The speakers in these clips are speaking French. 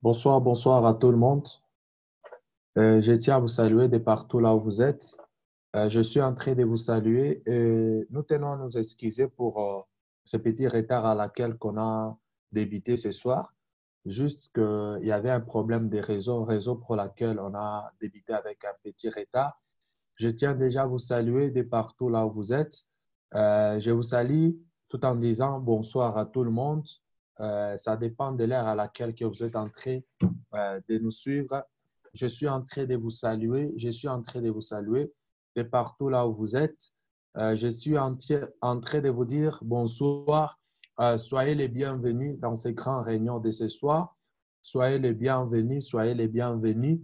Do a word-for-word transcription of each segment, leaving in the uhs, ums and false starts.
Bonsoir, bonsoir à tout le monde. Euh, je tiens à vous saluer de partout là où vous êtes. Euh, je suis en train de vous saluer et nous tenons à nous excuser pour euh, ce petit retard à laquelle qu'on a débuté ce soir. Juste qu'il y avait un problème de réseau, réseau pour laquelle on a débuté avec un petit retard. Je tiens déjà à vous saluer de partout là où vous êtes. Euh, je vous salue tout en disant bonsoir à tout le monde. Euh, ça dépend de l'heure à laquelle que vous êtes en train euh, de nous suivre. Je suis en train de vous saluer. Je suis en train de vous saluer de partout là où vous êtes. Euh, je suis en, en train de vous dire bonsoir. Euh, soyez les bienvenus dans ces grandes réunions de ce soir. Soyez les bienvenus, soyez les bienvenus.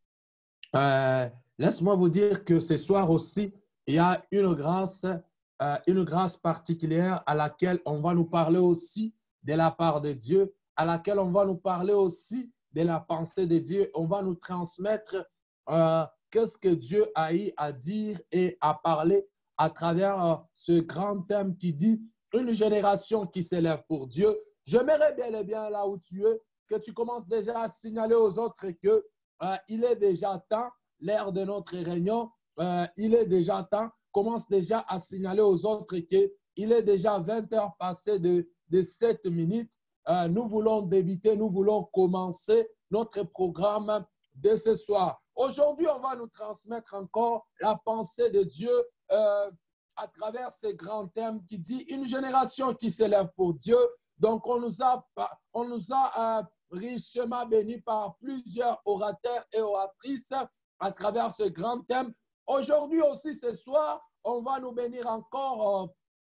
Euh, Laisse-moi vous dire que ce soir aussi, il y a une grâce, euh, une grâce particulière à laquelle on va nous parler aussi de la part de Dieu, à laquelle on va nous parler aussi de la pensée de Dieu. On va nous transmettre euh, qu'est-ce que Dieu a eu à dire et à parler à travers euh, ce grand thème qui dit une génération qui s'élève pour Dieu. J'aimerais bien et bien là où tu es, que tu commences déjà à signaler aux autres que euh, il est déjà temps, l'heure de notre réunion, euh, il est déjà temps, commence déjà à signaler aux autres qu'il est déjà vingt heures passées de, de sept minutes. Euh, nous voulons débuter, nous voulons commencer notre programme de ce soir. Aujourd'hui, on va nous transmettre encore la pensée de Dieu euh, à travers ce grand thème qui dit une génération qui s'élève pour Dieu. Donc, on nous a, on nous a euh, richement béni par plusieurs orateurs et oratrices à travers ce grand thème. Aujourd'hui aussi, ce soir, on va nous bénir encore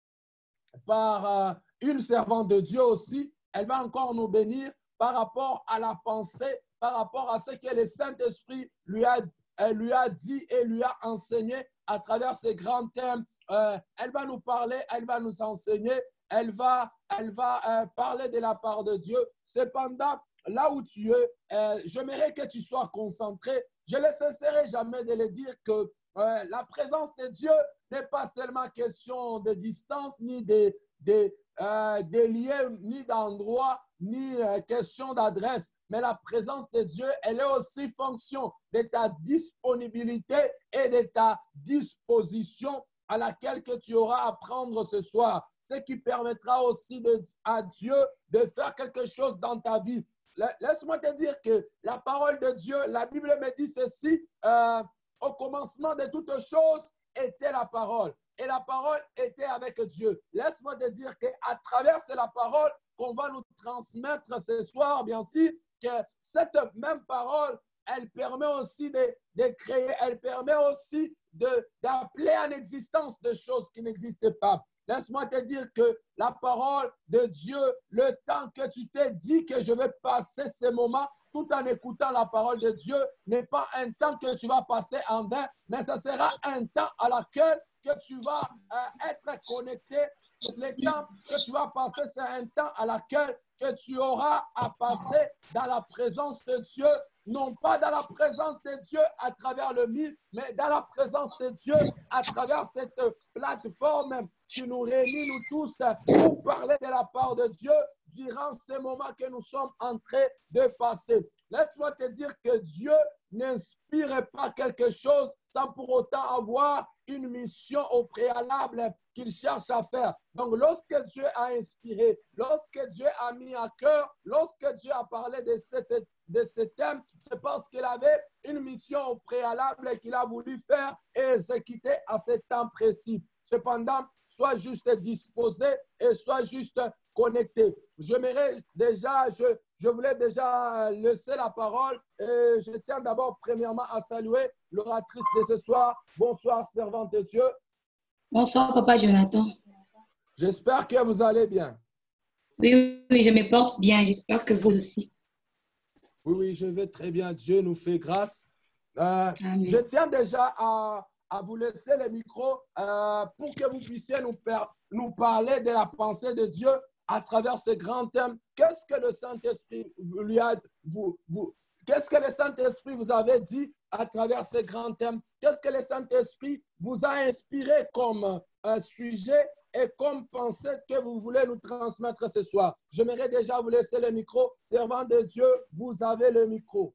euh, par euh, une servante de Dieu aussi. Elle va encore nous bénir par rapport à la pensée, par rapport à ce que le Saint-Esprit lui a, lui a dit et lui a enseigné à travers ce grand thème. Euh, elle va nous parler, elle va nous enseigner, elle va, elle va euh, parler de la part de Dieu. Cependant, là où tu es, euh, j'aimerais que tu sois concentré. Je ne cesserai jamais de le dire que euh, la présence de Dieu n'est pas seulement question de distance, ni de, de, euh, de lieux, ni d'endroit, ni euh, question d'adresse. Mais la présence de Dieu, elle est aussi fonction de ta disponibilité et de ta disposition à laquelle que tu auras à prendre ce soir. Ce qui permettra aussi de, à Dieu de faire quelque chose dans ta vie. Laisse-moi te dire que la parole de Dieu, la Bible me dit ceci, euh, au commencement de toutes choses était la parole. Et la parole était avec Dieu. Laisse-moi te dire qu'à travers la parole qu'on va nous transmettre ce soir, bien sûr, que cette même parole, elle permet aussi de, de créer, elle permet aussi d'appeler en existence des choses qui n'existent pas. Laisse-moi te dire que la parole de Dieu, le temps que tu t'es dit que je vais passer ces moments tout en écoutant la parole de Dieu, n'est pas un temps que tu vas passer en vain, mais ce sera un temps à laquelle que tu vas euh, être connecté. Le temps que tu vas passer, c'est un temps à laquelle que tu auras à passer dans la présence de Dieu, non pas dans la présence de Dieu à travers le mythe, mais dans la présence de Dieu à travers cette plateforme qui nous réunit, nous tous, pour parler de la part de Dieu durant ces moments que nous sommes en train de passer. Laisse-moi te dire que Dieu n'inspire pas quelque chose sans pour autant avoir une mission au préalable qu'il cherche à faire. Donc, lorsque Dieu a inspiré, lorsque Dieu a mis à cœur, lorsque Dieu a parlé de, cette, de ce thème, c'est parce qu'il avait une mission au préalable qu'il a voulu faire et exécuter à ce temps précis. Cependant, sois juste disposé et sois juste connecté. J'aimerais déjà, je, je voulais déjà laisser la parole et je tiens d'abord premièrement à saluer l'oratrice de ce soir. Bonsoir, servante de Dieu. Bonsoir, Papa Jonathan. J'espère que vous allez bien. Oui, oui, je me porte bien. J'espère que vous aussi. Oui, oui, je vais très bien. Dieu nous fait grâce. Euh, je tiens déjà à, à vous laisser le micro euh, pour que vous puissiez nous, nous parler de la pensée de Dieu à travers ce grand thème. Qu'est-ce que le Saint-Esprit lui a vous, vous qu'est-ce que le Saint-Esprit vous avait dit à travers ce grand thème? Qu'est-ce que le Saint-Esprit vous a inspiré comme un sujet et comme pensée que vous voulez nous transmettre ce soir. J'aimerais déjà vous laisser le micro. Servant de Dieu, vous avez le micro.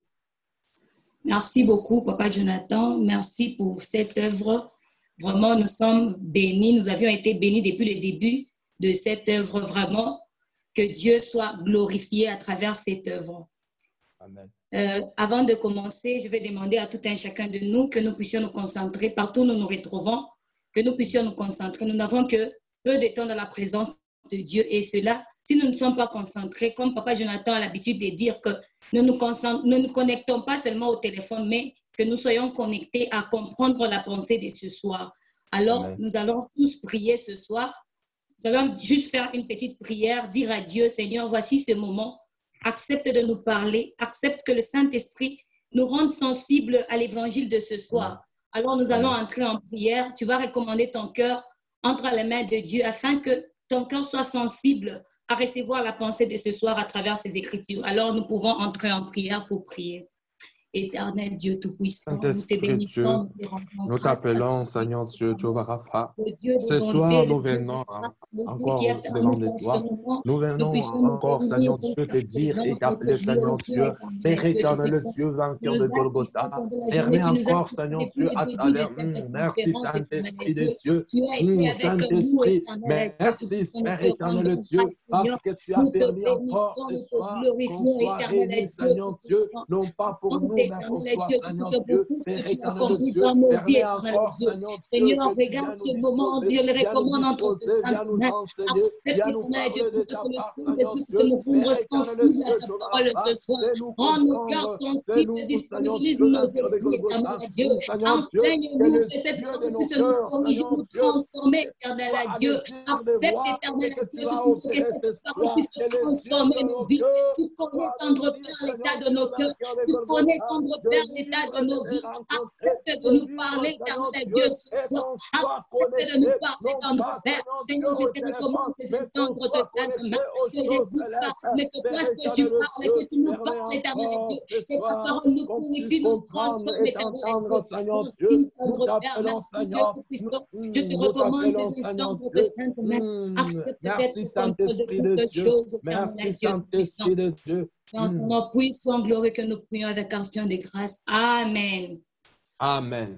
Merci beaucoup, Papa Jonathan. Merci pour cette œuvre. Vraiment, nous sommes bénis. Nous avions été bénis depuis le début de cette œuvre. Vraiment, que Dieu soit glorifié à travers cette œuvre. Amen. Euh, avant de commencer, je vais demander à tout un chacun de nous que nous puissions nous concentrer partout où nous nous retrouvons, que nous puissions nous concentrer. Nous n'avons que peu de temps dans la présence de Dieu et cela, si nous ne sommes pas concentrés, comme Papa Jonathan a l'habitude de dire que nous nous, nous nous connectons pas seulement au téléphone, mais que nous soyons connectés à comprendre la pensée de ce soir. Alors, Amen. Nous allons tous prier ce soir. Nous allons juste faire une petite prière, dire à Dieu, Seigneur, voici ce moment. Accepte de nous parler, accepte que le Saint-Esprit nous rende sensibles à l'évangile de ce soir. Alors nous allons entrer en prière. Tu vas recommander ton cœur entre les mains de Dieu afin que ton cœur soit sensible à recevoir la pensée de ce soir à travers ces Écritures. Alors nous pouvons entrer en prière pour prier. Éternel Dieu Tout-Puissant, nous te bénissons, nous t'appelons, Seigneur Dieu, Jéhovah Rapha. Ce bonté, soir, nous venons encore devant de toi. Nous venons encore, Seigneur Dieu, te dire et t'appeler, Seigneur Dieu, Père éternel Dieu, vainqueur de Golgotha. Permets encore, Seigneur Dieu, à travers, merci Saint-Esprit de Dieu, Saint-Esprit, merci Père éternel Dieu, parce que tu as permis encore ce soir qu'on soit réunis, Seigneur Dieu, non pas pour nous, Seigneur Dieu, pour tout ce que tu as accompli dans nos vies, éternel Dieu. Seigneur, regarde ce moment, Dieu le recommande entre tes saintes mains. Accepte, éternel Dieu, pour ce que le Saint-Esprit puisse nous rendre sensibles à ta parole ce soir. Rends nos cœurs sensibles, disponibilise nos esprits, éternel Dieu. Enseigne-nous que cette parole puisse nous corriger, nous transformer, éternel Dieu. Accepte, éternel Dieu, que cette parole puisse transformer nos vies. Tu connais, tendre Père, l'état de nos cœurs. Tu connais, tendre Père, l'état de nos vies. Accepte de nous parler, éternel Dieu, ce soir. Accepte de nous parler, tendre Père. Seigneur, je te recommande ces instants entre tes saintes mains. Que je disparaisse, mais que toi, ce que tu parles, que tu nous parles, éternel Dieu. Que ta parole nous purifie, nous transforme, éternel Dieu. Merci, tendre Père, merci Dieu Tout-Puissant. Je te recommande ces instants entre tes saintes mains. Accepte d'être au contrôle de toutes choses, éternel Dieu Tout-Puissant. Dans ton nom puissant, glorieux, que nous prions avec action de grâce. Amen. Amen.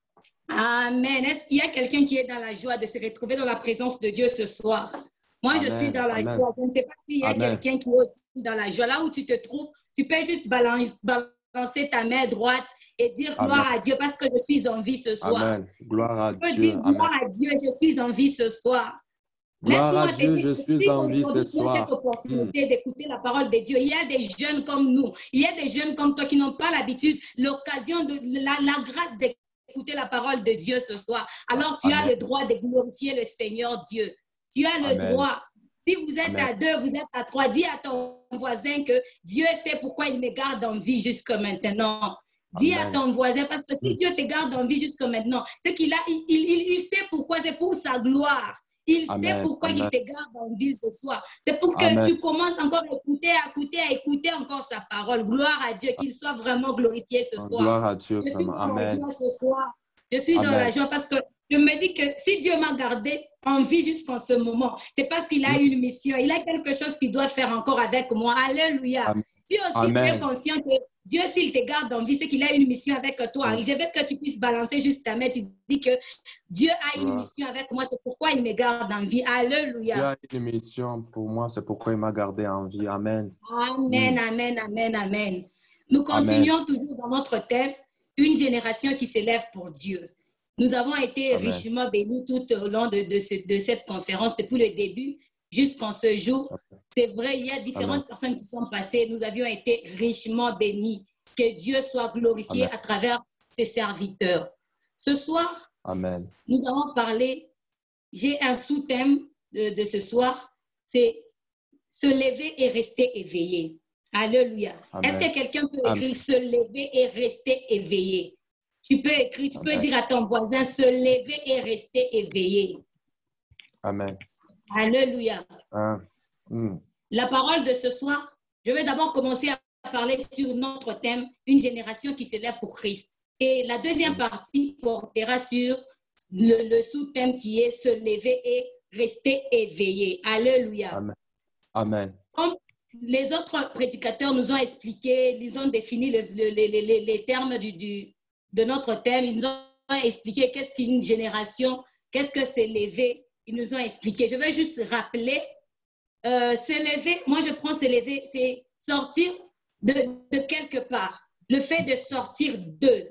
Amen. Est-ce qu'il y a quelqu'un qui est dans la joie de se retrouver dans la présence de Dieu ce soir? Moi, Amen. Je suis dans la Amen. Joie. Je ne sais pas s'il y a quelqu'un qui est aussi dans la joie. Là où tu te trouves, tu peux juste balancer, balancer ta main droite et dire Amen. Gloire à Dieu parce que je suis en vie ce soir. Amen. Gloire à tu peux Dieu. dire gloire Amen. À Dieu, je suis en vie ce soir. Gloire à Dieu, je suis en vie ce soir. Cette opportunité mm. d'écouter la parole de Dieu. Il y a des jeunes comme nous, il y a des jeunes comme toi qui n'ont pas l'habitude, l'occasion, de la, la grâce d'écouter la parole de Dieu ce soir. Alors tu Amen. As le droit de glorifier le Seigneur Dieu. Tu as le Amen. Droit. Si vous êtes Amen. À deux, vous êtes à trois, dis à ton voisin que Dieu sait pourquoi il me garde en vie jusqu'à maintenant. Dis Amen. À ton voisin, parce que si mm. Dieu te garde en vie jusqu'à maintenant, c'est qu'il a, il, il, il sait pourquoi, c'est pour sa gloire. Il Amen. Sait pourquoi Amen. Il te garde en vie ce soir. C'est pour que Amen. Tu commences encore à écouter, à écouter, à écouter encore sa parole. Gloire à Dieu, qu'il soit vraiment glorifié ce soir. Gloire à Dieu. Je suis dans Amen. la joie ce soir. Je suis Amen. Dans la joie parce que je me dis que si Dieu m'a gardé en vie jusqu'en ce moment, c'est parce qu'il a une mission. Il a quelque chose qu'il doit faire encore avec moi. Alléluia. Amen. Si aussi Amen. Tu es conscient que Dieu, s'il te garde en vie, c'est qu'il a une mission avec toi. Amen. Je veux que tu puisses balancer juste ta main. Tu dis que Dieu a une mission avec moi, c'est pourquoi il me garde en vie. Alléluia. Dieu a une mission pour moi, c'est pourquoi il m'a gardé en vie. Amen. Amen, mm. amen, amen, amen. Nous continuons amen. Toujours dans notre thème, une génération qui s'élève pour Dieu. Nous avons été amen. Richement bénis tout au long de, de, ce, de cette conférence, depuis le début jusqu'en ce jour. Okay. C'est vrai, il y a différentes amen. Personnes qui sont passées. Nous avions été richement bénis. Que Dieu soit glorifié amen. À travers ses serviteurs. Ce soir, amen. Nous allons parler, j'ai un sous-thème de, de ce soir, c'est se lever et rester éveillé. Alléluia. Amen. Est-ce que quelqu'un peut écrire amen. Se lever et rester éveillé? Tu peux écrire, tu amen. Peux dire à ton voisin, se lever et rester éveillé. Amen. Alléluia. Amen. Mm. La parole de ce soir, je vais d'abord commencer à parler sur notre thème, une génération qui s'élève pour Christ. Et la deuxième partie portera sur le, le sous-thème qui est se lever et restez éveillés. Alléluia. Amen. Amen. Comme les autres prédicateurs nous ont expliqué, ils ont défini le, le, les, les, les termes du, du, de notre thème, ils nous ont expliqué qu'est-ce qu'une génération, qu'est-ce que c'est l'éveil, ils nous ont expliqué. Je vais juste rappeler, euh, s'élever, moi je prends s'élever, c'est sortir de, de quelque part, le fait de sortir d'eux.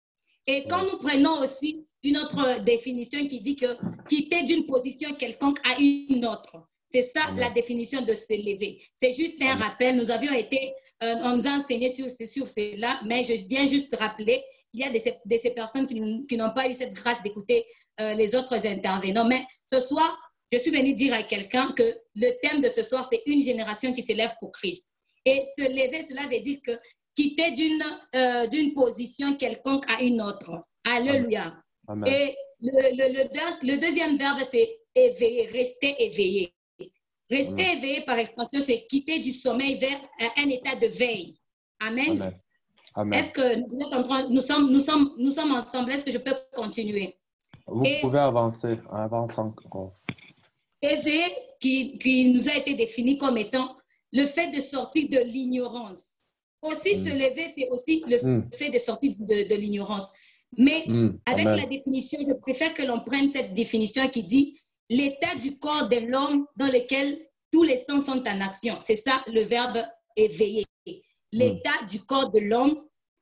Et quand nous prenons aussi une autre définition qui dit que quitter d'une position quelconque à une autre, c'est ça Amen. La définition de s'élever. C'est juste un Amen. Rappel. Nous avions été, euh, on nous a enseigné sur, sur cela, mais je viens juste rappeler, il y a de ces, de ces personnes qui, qui n'ont pas eu cette grâce d'écouter euh, les autres intervenants. Mais ce soir, je suis venue dire à quelqu'un que le thème de ce soir, c'est une génération qui s'élève pour Christ. Et se lever, cela veut dire que quitter d'une euh, d'une position quelconque à une autre. Alléluia. Amen. Et le, le, le, le deuxième verbe, c'est éveiller, rester éveillé. Rester Amen. Éveillé par extension, c'est quitter du sommeil vers un état de veille. Amen. Amen. Amen. Est-ce que vous êtes en train, nous sommes, nous sommes, nous sommes ensemble, est-ce que je peux continuer? Vous Et, pouvez avancer, avance encore. Éveillé qui, qui nous a été défini comme étant le fait de sortir de l'ignorance. Aussi, mm. se lever, c'est aussi le mm. fait de sortir de, de l'ignorance. Mais mm. avec Amen. La définition, je préfère que l'on prenne cette définition qui dit l'état du corps de l'homme dans lequel tous les sens sont en action. C'est ça le verbe éveiller. L'état mm. du corps de l'homme,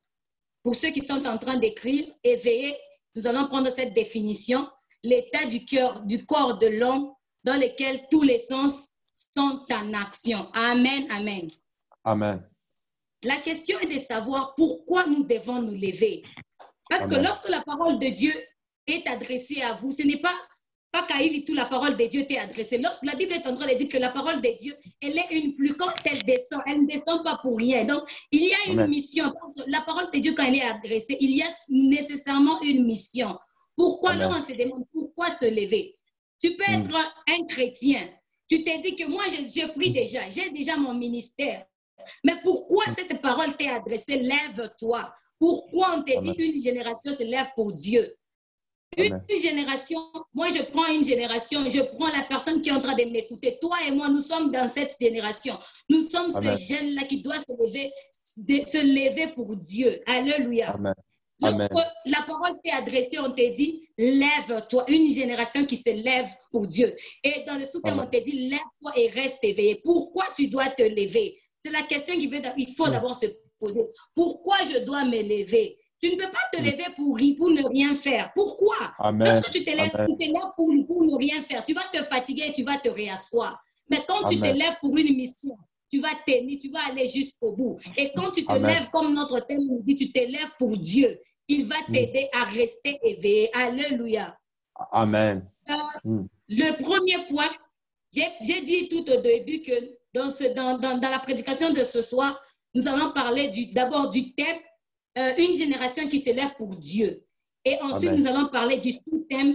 pour ceux qui sont en train d'écrire, éveiller, nous allons prendre cette définition. L'état du cœur, du corps de l'homme dans lequel tous les sens sont en action. Amen, amen. Amen. La question est de savoir pourquoi nous devons nous lever. Parce Amen. Que lorsque la parole de Dieu est adressée à vous, ce n'est pas, pas qu'à tout la parole de Dieu t'est adressée. Lorsque la Bible est en train de dire que la parole de Dieu, elle est une pluie, quand elle descend, elle ne descend pas pour rien. Donc, il y a une Amen. Mission. La parole de Dieu, quand elle est adressée, il y a nécessairement une mission. Pourquoi, là, on se demande pourquoi se lever? Tu peux être mm. un chrétien. Tu t'es dit que moi, je, je prie déjà, j'ai déjà mon ministère. Mais pourquoi cette parole t'est adressée? Lève-toi. Pourquoi on t'a dit une génération se lève pour Dieu? Une, une génération, moi je prends une génération, je prends la personne qui est en train de m'écouter. Toi et moi, nous sommes dans cette génération. Nous sommes Amen. Ce jeune-là qui doit se lever, de, se lever pour Dieu. Alléluia. Amen. Lorsque Amen. La parole t'est adressée, on t'a dit, lève-toi. Une génération qui se lève pour Dieu. Et dans le sous-thème, on t'a dit, lève-toi et reste éveillé. Pourquoi tu dois te lever? C'est la question qu'il faut d'abord se poser. Pourquoi je dois me lever? Tu ne peux pas te lever pour, pour ne rien faire. Pourquoi? Amen. Lorsque tu te lèves, Amen. Tu te lèves pour, pour ne rien faire. Tu vas te fatiguer et tu vas te réasseoir. Mais quand Amen. Tu te lèves pour une mission, tu vas tenir, tu vas aller jusqu'au bout. Et quand tu te Amen. Lèves, comme notre thème nous dit, tu te lèves pour Dieu, il va t'aider mm. à rester éveillé. Alléluia. Amen. Euh, mm. Le premier point, j'ai dit tout au début que dans, ce, dans, dans, dans la prédication de ce soir, nous allons parler d'abord du, du thème euh, une génération qui se lève pour Dieu. Et ensuite, Amen. Nous allons parler du sous-thème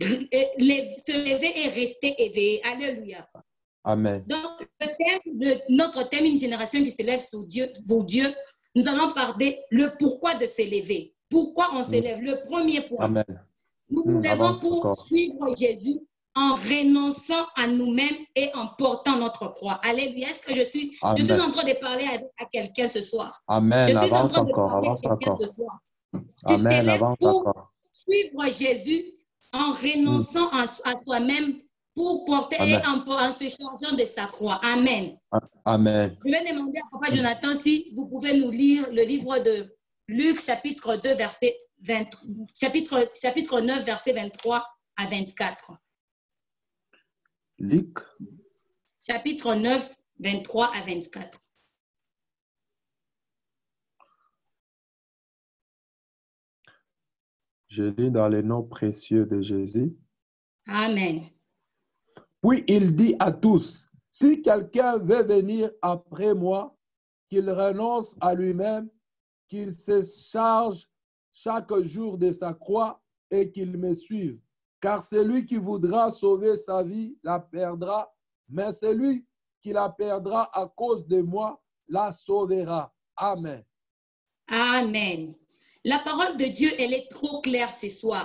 se lever et rester éveillé. Alléluia. Amen. Donc, le thème, le, notre thème, une génération qui se lève pour Dieu, pour Dieu, nous allons parler le pourquoi de se lever. Pourquoi on s'élève? Le premier point. Amen. Nous nous levons pour encore. Suivre Jésus en renonçant à nous-mêmes et en portant notre croix. Alléluia. Est-ce que je suis, je suis en train de parler à, à quelqu'un ce soir? Amen. Je suis avance en train encore, de parler avance à quelqu'un encore. ce soir. Amen. Tu t'élèves pour encore. Suivre Jésus en renonçant mm. à, à soi-même pour porter Amen. Et en, en se chargeant de sa croix. Amen. Amen. Je vais demander à Papa Jonathan si vous pouvez nous lire le livre de Luc, chapitre deux, verset vingt, chapitre, chapitre neuf, verset vingt-trois à vingt-quatre. Luc. Chapitre neuf, vingt-trois à vingt-quatre. Je lis dans le nom précieux de Jésus. Amen. Puis il dit à tous, si quelqu'un veut venir après moi, qu'il renonce à lui-même, qu'il se charge chaque jour de sa croix et qu'il me suive. Car celui qui voudra sauver sa vie la perdra, mais celui qui la perdra à cause de moi la sauvera. Amen. Amen. La parole de Dieu, elle est trop claire ce soir.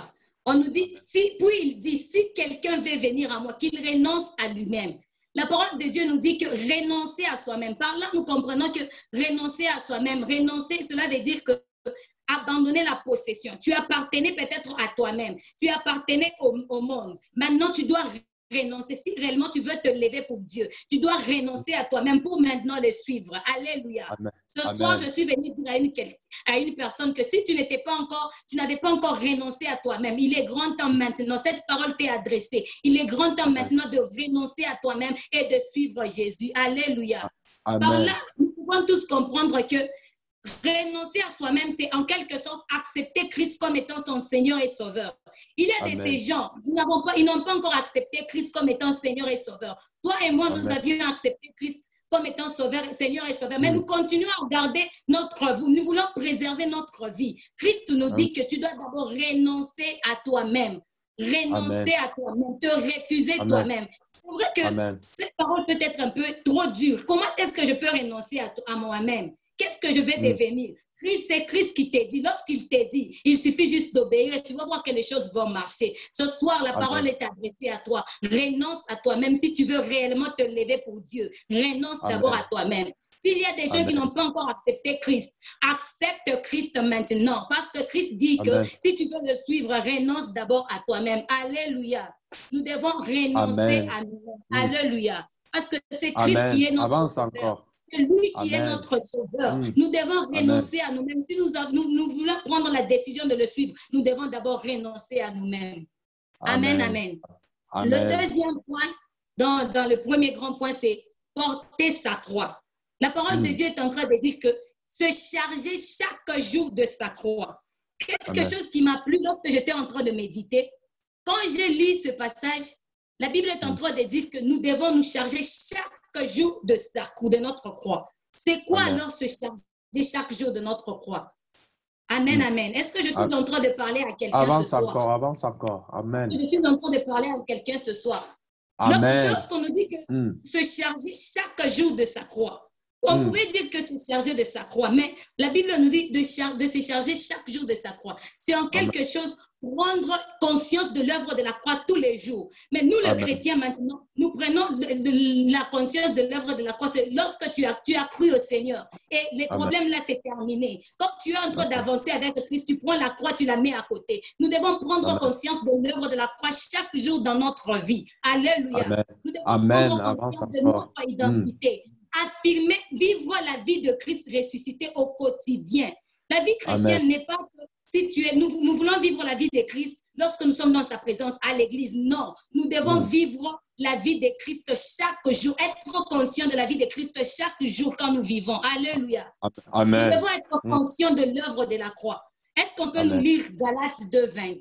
On nous dit, si, puis il dit, si quelqu'un veut venir à moi, qu'il renonce à lui-même. La parole de Dieu nous dit que renoncer à soi-même. Par là, nous comprenons que renoncer à soi-même, renoncer, cela veut dire que abandonner la possession. Tu appartenais peut-être à toi-même. Tu appartenais au, au monde. Maintenant, tu dois renoncer. Si réellement tu veux te lever pour Dieu, tu dois renoncer à toi-même pour maintenant le suivre. Alléluia. Amen. Ce Amen. soir, je suis venue dire à une, à une personne que si tu n'étais pas encore, tu n'avais pas encore renoncé à toi-même, il est grand temps maintenant, cette parole t'est adressée, il est grand temps Amen. maintenant de renoncer à toi-même et de suivre Jésus. Alléluia. Amen. Par là, nous pouvons tous comprendre que renoncer à soi-même, c'est en quelque sorte accepter Christ comme étant ton Seigneur et Sauveur. Il y a Amen. de ces gens, ils n'ont pas, ils n'ont pas encore accepté Christ comme étant Seigneur et Sauveur. Toi et moi, Amen. Nous avions accepté Christ comme étant sauveur, Seigneur et Sauveur. Mais mm. nous continuons à regarder notre vie. Nous voulons préserver notre vie. Christ nous dit mm. que tu dois d'abord renoncer à toi-même. Renoncer Amen. À toi-même. Te refuser toi-même. C'est vrai que Amen. Cette parole peut être un peu trop dure. Comment est-ce que je peux renoncer à, à moi-même? Qu'est-ce que je vais mm. devenir? Christ, c'est Christ qui t'a dit. Lorsqu'il t'a dit, il suffit juste d'obéir et tu vas voir que les choses vont marcher. Ce soir, la Amen. Parole est adressée à toi. Renonce à toi-même si tu veux réellement te lever pour Dieu. Renonce d'abord à toi-même. S'il y a des gens Amen. Qui n'ont pas encore accepté Christ, accepte Christ maintenant. Parce que Christ dit Amen. Que si tu veux le suivre, renonce d'abord à toi-même. Alléluia. Nous devons renoncer Amen. À nous-mêmes. Mm. Alléluia. Parce que c'est Christ Amen. Qui est notre Avance sauveur. Encore. C'est lui qui Amen. Est notre sauveur. Mm. Nous devons renoncer Amen. À nous-mêmes. Si nous, nous, nous voulons prendre la décision de le suivre, nous devons d'abord renoncer à nous-mêmes. Amen, amen, amen. Le deuxième point, dans, dans le premier grand point, c'est porter sa croix. La parole mm. de Dieu est en train de dire que se charger chaque jour de sa croix. Quelque amen. Chose qui m'a plu lorsque j'étais en train de méditer, quand j'ai lu ce passage, la Bible est en train de dire que nous devons nous charger chaque jour de sa croix, de notre croix. C'est quoi Amen. Alors se charger chaque jour de notre croix? Amen, mm. amen. Est-ce que je suis Amen. En train de parler à quelqu'un ce soir? Avance encore, avance encore. Amen. Est-ce que je suis en train de parler à quelqu'un ce soir? Amen. Lorsqu'on nous dit que mm. se charger chaque jour de sa croix, on mm. pouvait dire que se charger de sa croix, mais la Bible nous dit de, char de se charger chaque jour de sa croix. C'est en quelque Amen. Chose prendre conscience de l'œuvre de la croix tous les jours. Mais nous, les Amen. Chrétiens, maintenant, nous prenons le, le, la conscience de l'œuvre de la croix. C'est lorsque tu as, tu as cru au Seigneur. Et les Amen. Problèmes là, c'est terminé. Quand tu es en train d'avancer avec Christ, tu prends la croix, tu la mets à côté. Nous devons prendre Amen. Conscience de l'œuvre de la croix chaque jour dans notre vie. Alléluia. Amen. Nous devons Amen. Prendre conscience Avance de encore. Notre identité. Mm. Affirmer, vivre la vie de Christ ressuscité au quotidien. La vie chrétienne n'est pas... Si tu es, nous, nous voulons vivre la vie de Christ lorsque nous sommes dans sa présence à l'église. Non, nous devons mmh. vivre la vie de Christ chaque jour, être conscient de la vie de Christ chaque jour quand nous vivons. Alléluia. Amen. Nous devons être conscients de l'œuvre de la croix. Est-ce qu'on peut Amen. Nous lire Galates deux, vingt?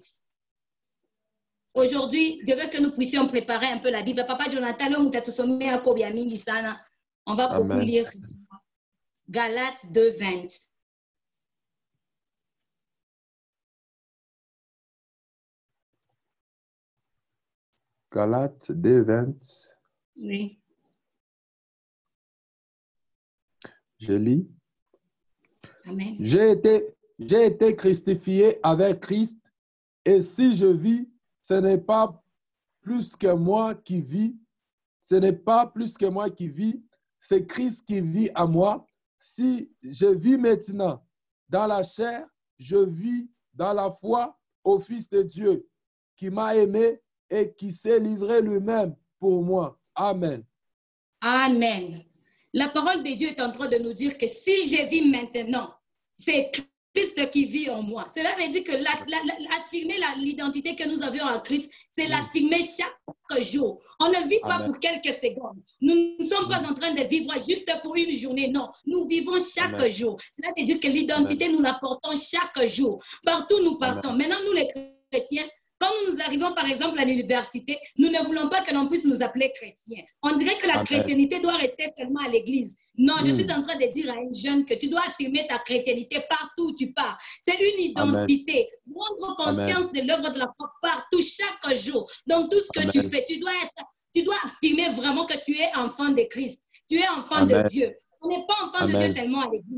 Aujourd'hui, je veux que nous puissions préparer un peu la Bible. Papa Jonathan, on va beaucoup Amen. Lire ce soir. Galates deux, vingt. Galates deux, vingt. Oui. Je lis. Amen. J'ai été, j'ai été crucifié avec Christ, et si je vis, ce n'est pas plus que moi qui vis, ce n'est pas plus que moi qui vis, c'est Christ qui vit à moi. Si je vis maintenant dans la chair, je vis dans la foi au Fils de Dieu qui m'a aimé et qui s'est livré lui-même pour moi. Amen. Amen. La parole de Dieu est en train de nous dire que si je vis maintenant, c'est Christ qui vit en moi. Cela veut dire que la, la, la, affirmer l'identité que nous avions en Christ, c'est l'affirmer chaque jour. On ne vit pas Amen. Pour quelques secondes. Nous ne sommes pas en train de vivre juste pour une journée. Non, nous vivons chaque Amen. Jour. Cela veut dire que l'identité, nous la portons chaque jour. Partout nous partons. Amen. Maintenant, nous les chrétiens, quand nous arrivons par exemple à l'université, nous ne voulons pas que l'on puisse nous appeler chrétiens. On dirait que la Amen. Chrétienté doit rester seulement à l'église. Non, je mm. suis en train de dire à un jeune que tu dois affirmer ta chrétienté partout où tu pars. C'est une identité. Amen. Prendre conscience Amen. De l'œuvre de la croix partout, chaque jour. Dans tout ce que Amen. Tu fais, tu dois, être, tu dois affirmer vraiment que tu es enfant de Christ. Tu es enfant Amen. De Dieu. On n'est pas enfant Amen. De Dieu seulement à l'église.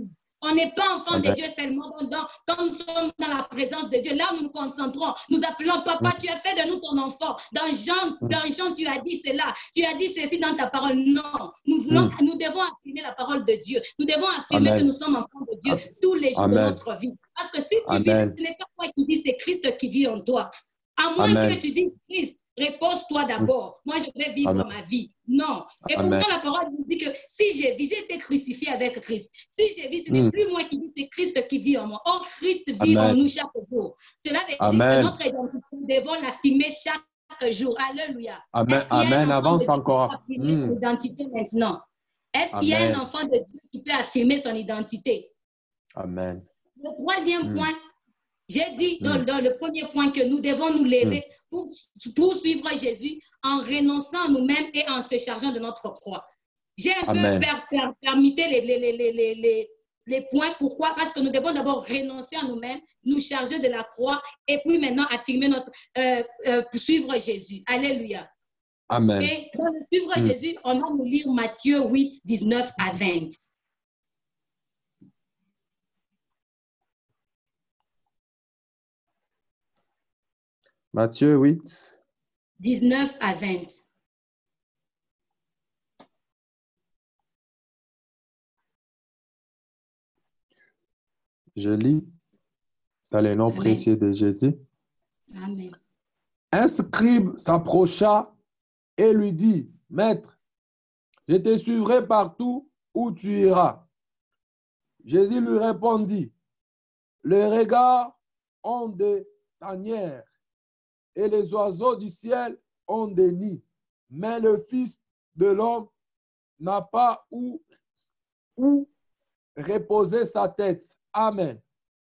On n'est pas enfant Amen. de Dieu seulement dans, dans, quand nous sommes dans la présence de Dieu. Là, nous nous concentrons. Nous appelons papa, Mm. tu as fait de nous ton enfant. Dans Jean, Mm. dans Jean, tu as dit cela. Tu as dit ceci dans ta parole. Non. Nous voulons, Mm. nous devons affirmer la parole de Dieu. Nous devons affirmer Amen. que nous sommes enfants de Dieu Am- tous les jours de Amen. notre vie. Parce que si tu vis, Amen. ce n'est pas toi qui dis, c'est Christ qui vit en toi. À moins Amen. que tu dises Christ, repose-toi Mm. d'abord. Moi, je vais vivre Amen. ma vie. Non. Et Amen. pourtant, la parole nous dit que si j'ai vis, j'ai été crucifié avec Christ. Si j'ai vis, ce n'est Mm. plus moi qui vis, c'est Christ qui vit en moi. Or, Christ vit en Amen. nous chaque jour. Cela veut dire que Amen. notre identité, nous devons l'affirmer chaque jour. Alléluia. Amen. Est-ce qu'il y a Amen. un enfant de Avance Dieu qui peut encore. affirmer son Mm. identité maintenant? Est-ce qu'il y a un Amen. enfant de Dieu qui peut affirmer son identité? Amen. Le troisième Mm. point, j'ai dit dans, Mm. dans le premier point que nous devons nous lever Mm. pour, pour suivre Jésus en renonçant à nous-mêmes et en se chargeant de notre croix. J'ai un Amen. peu per, per, permuté les, les, les, les, les, les points. Pourquoi? Parce que nous devons d'abord renoncer à nous-mêmes, nous charger de la croix et puis maintenant affirmer notre, euh, euh, suivre Jésus. Alléluia. Amen. Et dans le suivre Mm. Jésus, on va nous lire Matthieu huit, dix-neuf à vingt. Matthieu huit. dix-neuf à vingt. Je lis dans le nom Amen. précieux de Jésus. Amen. Un scribe s'approcha et lui dit, Maître, je te suivrai partout où tu iras. Jésus lui répondit, les regards ont des tanières et les oiseaux du ciel ont des nids, mais le Fils de l'homme n'a pas où, où reposer sa tête. Amen.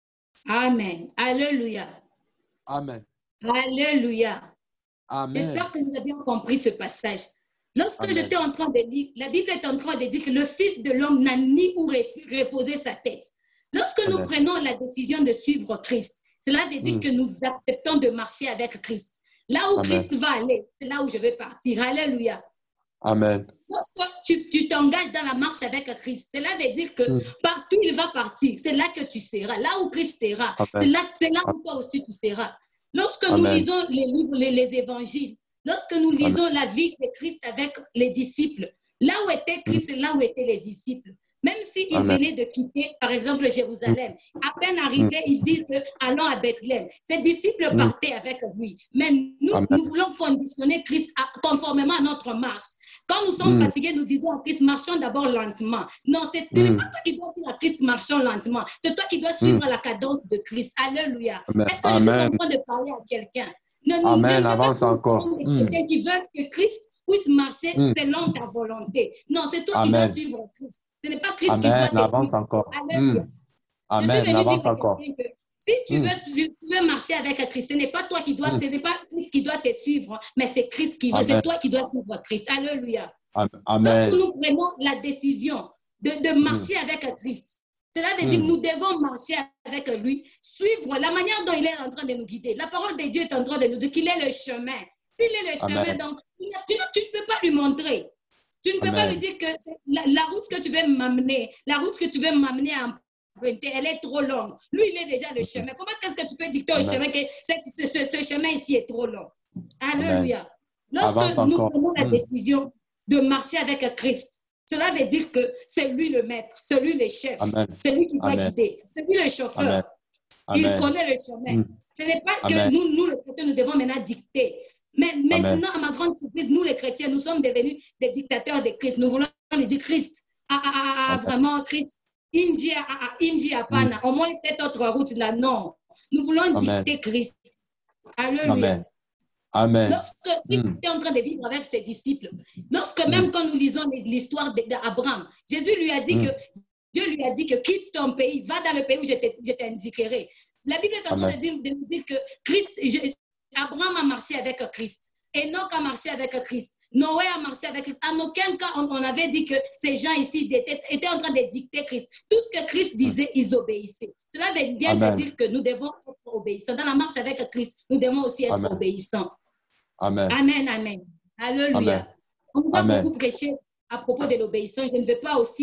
Amen. Alléluia. Amen. Alléluia. Amen. J'espère que nous avions compris ce passage. Lorsque Amen. j'étais en train de lire, la Bible est en train de dire que le Fils de l'homme n'a ni où reposer sa tête. Lorsque nous Amen. prenons la décision de suivre Christ, cela veut dire Mm. que nous acceptons de marcher avec Christ. Là où Amen. Christ va aller, c'est là où je vais partir. Alléluia. Amen. Lorsque tu tu t'engages dans la marche avec Christ, cela veut dire que Mm. partout il va partir, c'est là que tu seras. Là où Christ sera, c'est Amen. là, c'est là où toi aussi tu seras. Lorsque nous Amen. lisons les livres, les, les évangiles, lorsque nous Amen. lisons la vie de Christ avec les disciples, là où était Christ, c'est là où étaient les disciples. Même s'ils Amen. venaient de quitter, par exemple, Jérusalem, à peine Mm. arrivés, ils disent que allons à Bethléem. Ses disciples Mm. partaient avec lui. Mais nous, Amen. nous voulons conditionner Christ à- conformément à notre marche. Quand nous sommes Mm. fatigués, nous disons à Christ, marchons d'abord lentement. Non, c'est- ce n'est Mm. pas toi qui dois dire à Christ, marchons lentement. C'est toi qui dois suivre Mm. la cadence de Christ. Alléluia. Amen. Est-ce que je suis en Amen. train de parler à quelqu'un? Ne- nous- Je Amen. ne veux pas Avance que nous encore. soyons des Mm. chrétiens qui veulent que Christ puisse marcher Mm. selon ta volonté. Non, c'est toi qui dois Amen. suivre Christ. Ce n'est pas Christ qui doit Amen. te Avance suivre. encore. Alléluia. Mm. Je suis Amen. venue dire Avance à encore. quelqu'un que si tu Mm. veux, si tu veux marcher avec Christ, ce n'est pas toi qui dois, Mm. ce n'est pas Christ qui doit te suivre, mais c'est Christ qui veut, c'est Amen. toi qui dois suivre Christ. Alléluia. Am- Lorsque Amen. nous prenons la décision de, de Mm. marcher avec Christ, cela veut dire que Mm. nous devons marcher avec lui, suivre la manière dont il est en train de nous guider. La parole de Dieu est en train de nous dire qu'il est le chemin. S'il est le chemin, Amen. donc tu, tu, tu ne peux pas lui montrer. Tu ne peux pas lui Amen. dire que c'est la, la route que tu veux m'amener, la route que tu veux m'amener à emprunter, elle est trop longue. Lui, il est déjà le chemin. Comment est-ce que tu peux dicter au Amen. chemin que cette- ce, ce- ce chemin ici est trop long? Amen. Alléluia. Lorsque Avance nous encore. prenons la Mm. décision de marcher avec Christ, cela veut dire que c'est lui le maître, c'est lui le chef, Amen. c'est lui qui doit Amen. guider, c'est lui le chauffeur. Amen. Il Amen. connaît le chemin. Mm. Ce n'est pas que Amen. nous, nous, les chrétiens, nous devons maintenant dicter. Mais Amen. maintenant, à ma grande surprise, nous, les chrétiens, nous sommes devenus des dictateurs de Christ. Nous voulons lui dire Christ. Ah, ah, ah, ah, Amen. vraiment, Christ. Inji, ah, ah, ah, Inji, Mm. Apana. Au moins cette autre route-là, non. Nous voulons Amen. dicter Christ. Alléluia. Amen. Amen. Lorsque il Mm. était en train de vivre avec ses disciples, lorsque Mm. même quand nous lisons l'histoire d'Abraham, Jésus lui a dit Mm. que Dieu lui a dit que quitte ton pays, va dans le pays où je t'ai- je t'indiquerai. La Bible est en train Amen. de, dire, de nous dire que Christ, je- Abraham a marché avec Christ. Enoch a marché avec Christ. Noé a marché avec Christ. En aucun cas, on, on avait dit que ces gens ici étaient, étaient en train de dicter Christ. Tout ce que Christ disait, ils obéissaient. Cela veut bien Amen. dire que nous devons être obéissants. Dans la marche avec Christ, nous devons aussi être Amen. obéissants. Amen. Amen, amen. Alléluia. Amen. On nous a Amen. beaucoup prêché à propos de l'obéissance. Je ne veux pas aussi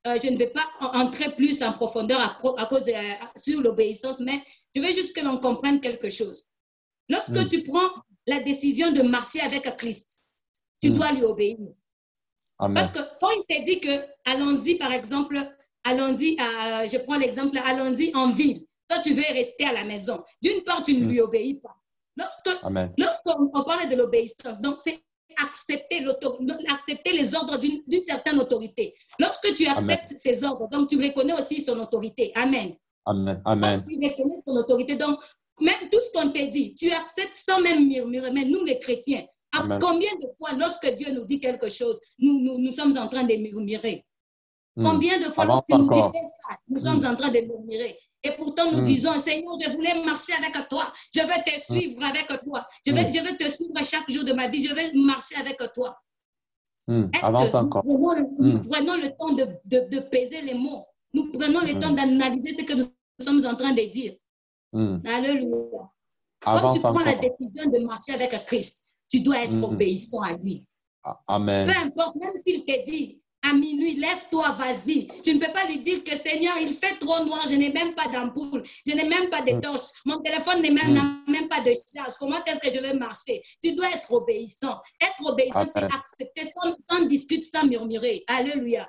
euh, je ne vais pas entrer plus en profondeur à, à cause de, euh, sur l'obéissance, mais je veux juste que l'on comprenne quelque chose. Lorsque mm. tu prends la décision de marcher avec Christ, tu mm. dois lui obéir. Amen. Parce que quand il t'a dit que allons-y, par exemple, allons-y, euh, je prends l'exemple, allons-y en ville. Toi, tu veux rester à la maison. D'une part, tu ne mm. lui obéis pas. Lorsque, lorsqu'on on parle de l'obéissance, donc c'est accepter, accepter les ordres d'une, d'une certaine autorité. Lorsque tu acceptes Amen. Ces ordres, donc tu reconnais aussi son autorité. Amen. Amen. Amen. Donc, tu reconnais son autorité. Donc, même tout ce qu'on t'a dit, tu acceptes sans même murmurer. Mais nous, les chrétiens, à combien de fois, lorsque Dieu nous dit quelque chose, nous, nous, nous sommes en train de murmurer? Mm. Combien de fois, lorsqu'il nous dit fais ça, nous mm. sommes en train de murmurer? Et pourtant, nous mm. disons, Seigneur, je voulais marcher avec toi. Je vais te suivre mm. avec toi. Je vais, mm. je vais te suivre chaque jour de ma vie. Je vais marcher avec toi. Mm. Est-ce Avance que encore. Nous, prenons, nous mm. prenons le temps de, de, de peser les mots? Nous prenons le mm. temps d'analyser ce que nous sommes en train de dire. Mm. Alléluia. Quand tu prends encore. La décision de marcher avec Christ, tu dois être mm. obéissant à lui. Amen. Peu importe, même s'il te dit, à minuit, lève-toi, vas-y. Tu ne peux pas lui dire que Seigneur, il fait trop noir, je n'ai même pas d'ampoule, je n'ai même pas de torche, mon téléphone n'a même, mm. même pas de charge. Comment est-ce que je vais marcher? Tu dois être obéissant. Être obéissant, c'est accepter sans, sans discuter, sans murmurer. Alléluia.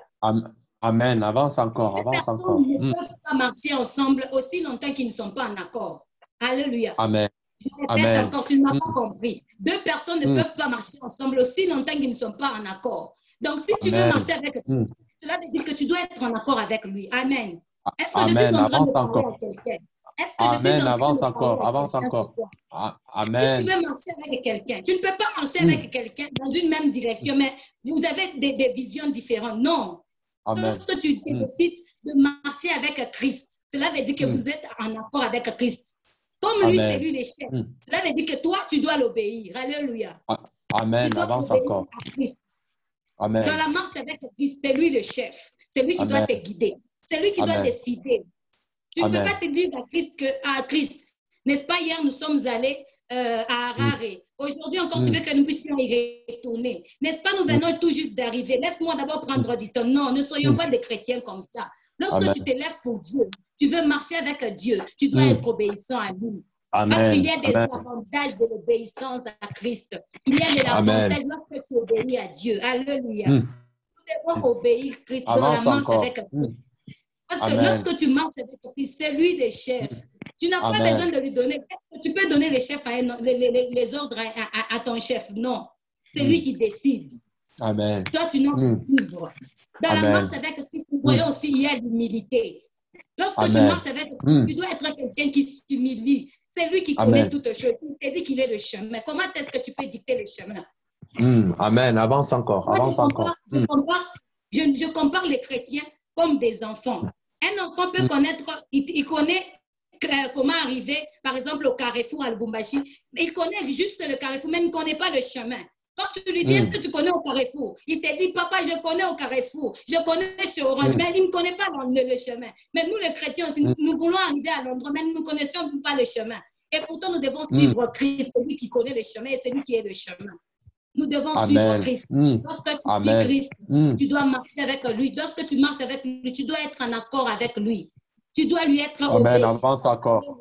Amen. Avance encore, avance Les personnes encore. ne mm. peuvent pas marcher ensemble aussi longtemps qu'ils ne sont pas en accord. Alléluia. Amen. Je répète Amen. encore, tu ne m'as mm. pas compris. Deux personnes ne mm. peuvent pas marcher ensemble aussi longtemps qu'ils ne sont pas en accord. Donc, si tu Amen. veux marcher avec Christ, mm. cela veut dire que tu dois être en accord avec lui. Amen. Est-ce que Amen. je suis en train avance de parler encore. à quelqu'un? Est-ce que Amen. je suis en train avance de encore. parler Avance à quelqu'un encore. ce soir? Ah, Amen. Si tu veux marcher avec quelqu'un, tu ne peux pas marcher mm. avec quelqu'un dans une même direction, mais vous avez des, des visions différentes. Non. Amen. Lorsque tu mm. décides de marcher avec Christ, cela veut dire que mm. vous êtes en accord avec Christ. Comme lui, Amen. c'est lui le chef. Mm. Cela veut dire que toi, tu dois l'obéir. Alléluia. Amen. Tu dois avance obéir encore. à Christ. Amen. Dans la marche avec Christ, c'est lui le chef. C'est lui qui Amen. Doit te guider. C'est lui qui Amen. Doit décider. Tu Amen. Ne peux pas te dire à Christ que, à Christ, n'est-ce pas, hier nous sommes allés euh, à Harare. Mm. Aujourd'hui encore, mm. tu veux que nous puissions y retourner. N'est-ce pas, nous venons mm. tout juste d'arriver. Laisse-moi d'abord prendre mm. du temps. Non, ne soyons mm. pas des chrétiens comme ça. Lorsque Amen. Tu te lèves pour Dieu, tu veux marcher avec Dieu, tu dois mm. être obéissant à lui. Amen. Parce qu'il y a des Amen. Avantages de l'obéissance à Christ. Il y a des avantages lorsque tu obéis à Dieu. Alléluia. Mm. Nous devons obéir Christ Avance dans la marche encore. Avec Christ. Mm. Parce que Amen. Lorsque tu marches avec Christ, c'est lui le chef. Tu n'as pas besoin de lui donner. Est-ce que tu peux donner les, chefs à un, les, les, les ordres à, à, à ton chef? Non. C'est mm. lui qui décide. Amen. Toi, tu n'as qu'à suivre. Dans Amen. La marche avec Christ, nous voyons mm. aussi qu'il y a l'humilité. Lorsque Amen. Tu marches avec Christ, mm. tu dois être quelqu'un qui s'humilie. C'est lui qui connaît Amen. Toutes choses. Il t'a dit qu'il est le chemin. Comment est-ce que tu peux dicter le chemin? Mm. Amen. Avance encore. Moi, Avance je, compare, encore. Je, compare, je, je compare les chrétiens comme des enfants. Un enfant peut mm. connaître, il, il connaît euh, comment arriver, par exemple, au carrefour à Lubumbashi. Il connaît juste le carrefour, mais il ne connaît pas le chemin. Quand tu lui dis, mm. est-ce que tu connais au carrefour? Il te dit, papa, je connais au carrefour, je connais chez Orange, mm. mais il ne connaît pas le, le chemin. Mais nous, les chrétiens aussi, mm. nous voulons arriver à l'endroit, mais nous ne connaissons pas le chemin. Et pourtant, nous devons suivre mm. Christ, celui qui connaît le chemin et celui qui est le chemin. Nous devons Amen. Suivre Christ. Mm. Lorsque tu Amen. suis Christ, mm. tu dois marcher avec lui. Lorsque tu marches avec lui, tu dois être en accord avec lui. Tu dois lui être Amen. obéissant. Avance encore.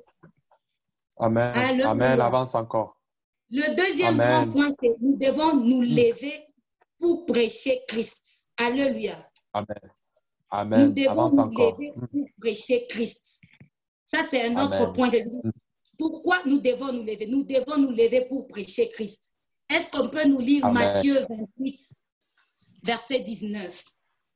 Amen. Alléluia. Amen. Avance encore. Le deuxième Amen. Grand point, c'est nous devons nous lever pour prêcher Christ. Alléluia. Amen. Amen. Nous devons Avance nous encore. lever pour prêcher Christ. Ça, c'est un autre Amen. point que je dis. Pourquoi nous devons nous lever? Nous devons nous lever pour prêcher Christ. Est-ce qu'on peut nous lire Amen. Matthieu vingt-huit, verset dix-neuf?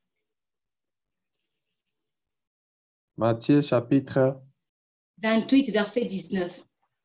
Matthieu chapitre vingt-huit, verset dix-neuf.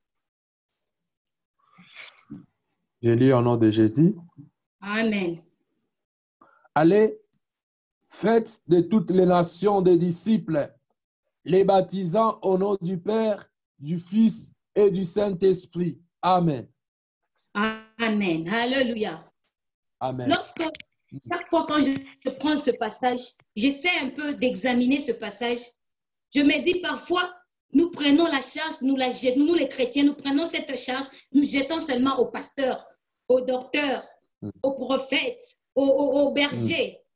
Je lis au nom de Jésus. Amen. Allez, faites de toutes les nations des disciples, les baptisant au nom du Père, du Fils et du Saint-Esprit. Amen. Amen. Alléluia. Amen. Lorsque, chaque fois quand je prends ce passage, j'essaie un peu d'examiner ce passage. Je me dis parfois, nous prenons la charge, nous, la, nous les chrétiens, nous prenons cette charge, nous jetons seulement aux pasteurs, aux docteurs, mm. aux prophètes, aux, aux, aux bergers.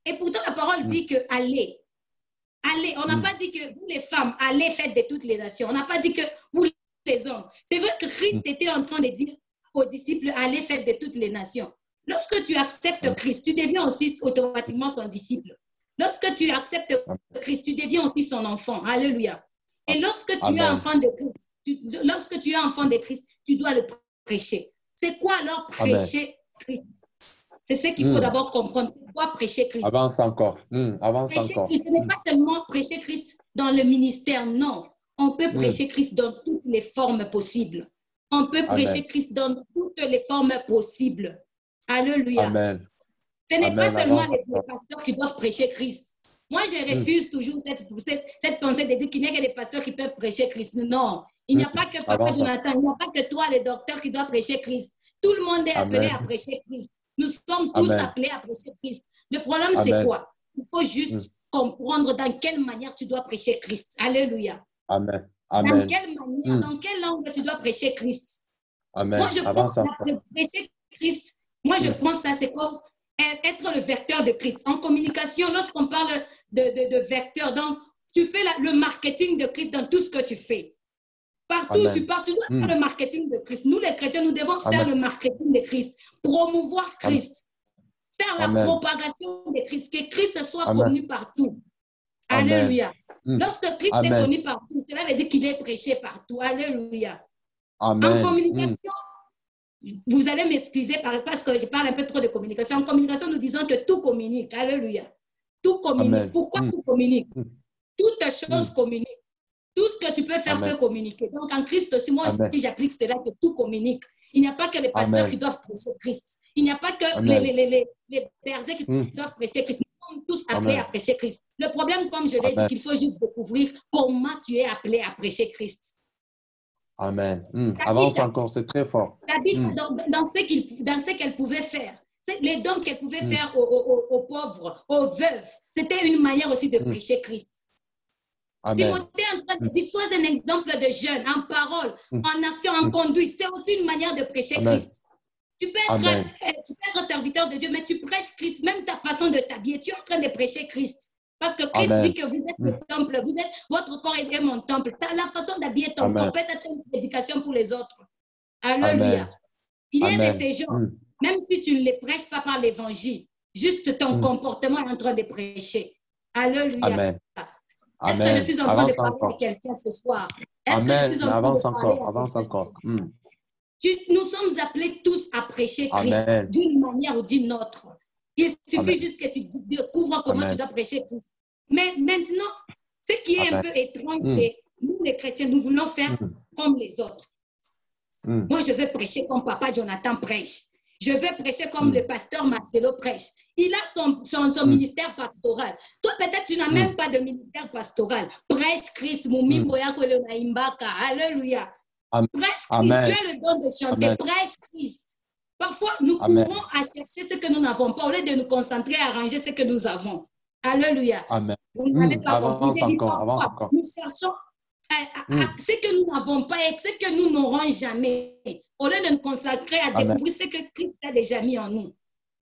Et pourtant, la parole Mm. dit que allez. Allez. On n'a Mm. pas dit que vous, les femmes, allez, faites de toutes les nations. On n'a pas dit que vous, les hommes. C'est vrai que Christ Mm. était en train de dire aux disciples, allez, faites de toutes les nations. Lorsque tu acceptes Amen. Christ, tu deviens aussi automatiquement son disciple. Lorsque tu acceptes Amen. Christ, tu deviens aussi son enfant. Alléluia. Et lorsque tu es Amen. enfant de Christ, tu, lorsque tu es enfant de Christ, tu dois le prêcher. C'est quoi alors Amen. prêcher Christ? C'est ce qu'il faut Mm. d'abord comprendre. C'est quoi prêcher Christ? Avance encore. Mm. Avance Prêcher encore. Christ, ce n'est Mm. pas seulement prêcher Christ dans le ministère, non. On peut Mm. prêcher Christ dans toutes les formes possibles. On peut prêcher Amen. Christ dans toutes les formes possibles. Alléluia. Amen. Ce n'est pas Amen. seulement Avance les, les encore. pasteurs qui doivent prêcher Christ. Moi, je Mm. refuse toujours cette, cette, cette pensée de dire qu'il n'y a que les pasteurs qui peuvent prêcher Christ. Non, il n'y a Mm. pas que Papa Avance encore. Jonathan, il n'y a pas que toi, le docteur, qui doit prêcher Christ. Tout le monde est appelé à Amen. prêcher Christ. Nous sommes tous Amen. appelés à prêcher Christ. Le problème, c'est Amen. quoi? Il faut Mm. juste comprendre dans quelle manière tu dois prêcher Christ. Alléluia. Amen. Dans Amen. quelle manière, Mm. dans quelle langue tu dois prêcher Christ? Moi, Amen. je prends Avance la encore. prêcher Christ. Moi, je Mm. prends ça, c'est comme être le vecteur de Christ. En communication, lorsqu'on parle de, de, de vecteur, donc tu fais la, le marketing de Christ dans tout ce que tu fais. Partout où tu Amen. pars, tu dois Mm. faire le marketing de Christ. Nous, les chrétiens, nous devons faire Amen. le marketing de Christ, promouvoir Amen. Christ, faire la Amen. propagation de Christ, que Christ soit Amen. connu partout. Amen. Alléluia. Mm. Lorsque Christ est Amen. connu partout, cela veut dire qu'il est prêché partout. Alléluia. En Amen. Mm. communication, vous allez m'excuser parce que je parle un peu trop de communication. En communication, nous disons que tout communique. Alléluia. Tout communique. Amen. Pourquoi Mm. tout communique? Mm. Toutes choses Mm. communiquent. Tout ce que tu peux faire Amen. peut communiquer. Donc, en Christ aussi, moi Amen. aussi, j'applique cela, que tout communique. Il n'y a pas que les pasteurs Amen. qui doivent prêcher Christ. Il n'y a pas que les, Amen. les, les, les, les bergers qui Mm. doivent prêcher Christ. Nous sommes tous appelés Amen. à prêcher Christ. Le problème, comme je l'ai dit, Amen. qu'il faut juste découvrir comment tu es appelé à prêcher Christ. Amen. Mm. David, Avance encore, c'est très fort. David, Mm. dans, dans ce qu'il- dans ce qu'elle pouvait faire, c'est les dons qu'elle pouvait Mm. faire aux, aux- aux pauvres, aux veuves, c'était une manière aussi de Mm. prêcher Christ. Amen. Timothée est en train de Mm. dire, sois un exemple de jeune, en parole, Mm. en action, en Mm. conduite. C'est aussi une manière de prêcher Amen. Christ. Tu peux, être, Amen. euh, tu peux être serviteur de Dieu, mais tu prêches Christ, même ta façon de t'habiller. Tu es en train de prêcher Christ. Parce que Christ Amen. dit que vous êtes Mm. le temple, vous êtes, votre corps est mon temple. Ta- La façon d'habiller ton Amen. corps peut être une prédication pour les autres. Alléluia. Amen. Il y a Amen. de ces gens, Mm. même si tu ne les prêches pas par l'évangile, juste ton Mm. comportement est en train de prêcher. Alléluia. Amen. Est-ce que je Amen. suis en train de Avance parler encore. à quelqu'un ce soir? Est-ce que je Amen. suis Mais en train de avance parler encore. à Avance quelqu'un ce encore. soir? Mm. Tu- nous sommes appelés tous à prêcher Christ Amen. d'une manière ou d'une autre. Il suffit Amen. juste que tu découvres comment Amen. tu dois prêcher Christ. Mais maintenant, ce qui est un Amen. peu étrange, Mm. c'est nous les chrétiens, nous voulons faire Mm. comme les autres. Mm. Moi, je vais prêcher comme Papa Jonathan prêche. Je vais prêcher comme Mm. le pasteur Marcelo prêche. Il a son, son, son Mm. ministère pastoral. Toi, peut-être, tu n'as Mm. même pas de ministère pastoral. Prêche Christ, Mumi Mm. Moya Kwele Naimbaka. Alléluia. Am- Prêche Christ. Amen. Tu as le don de chanter. Amen. Prêche Christ. Parfois, nous Amen. courons à chercher ce que nous n'avons pas au lieu de nous concentrer à arranger ce que nous avons. Alléluia. Amen. Vous n'avez Mm. pas compris. Avance J'ai dit encore. Avance parfois, encore. nous cherchons à- à- à- Mm. ce que nous n'avons pas et ce que nous n'aurons jamais. Au lieu de nous consacrer à Amen. découvrir ce que Christ a déjà mis en nous.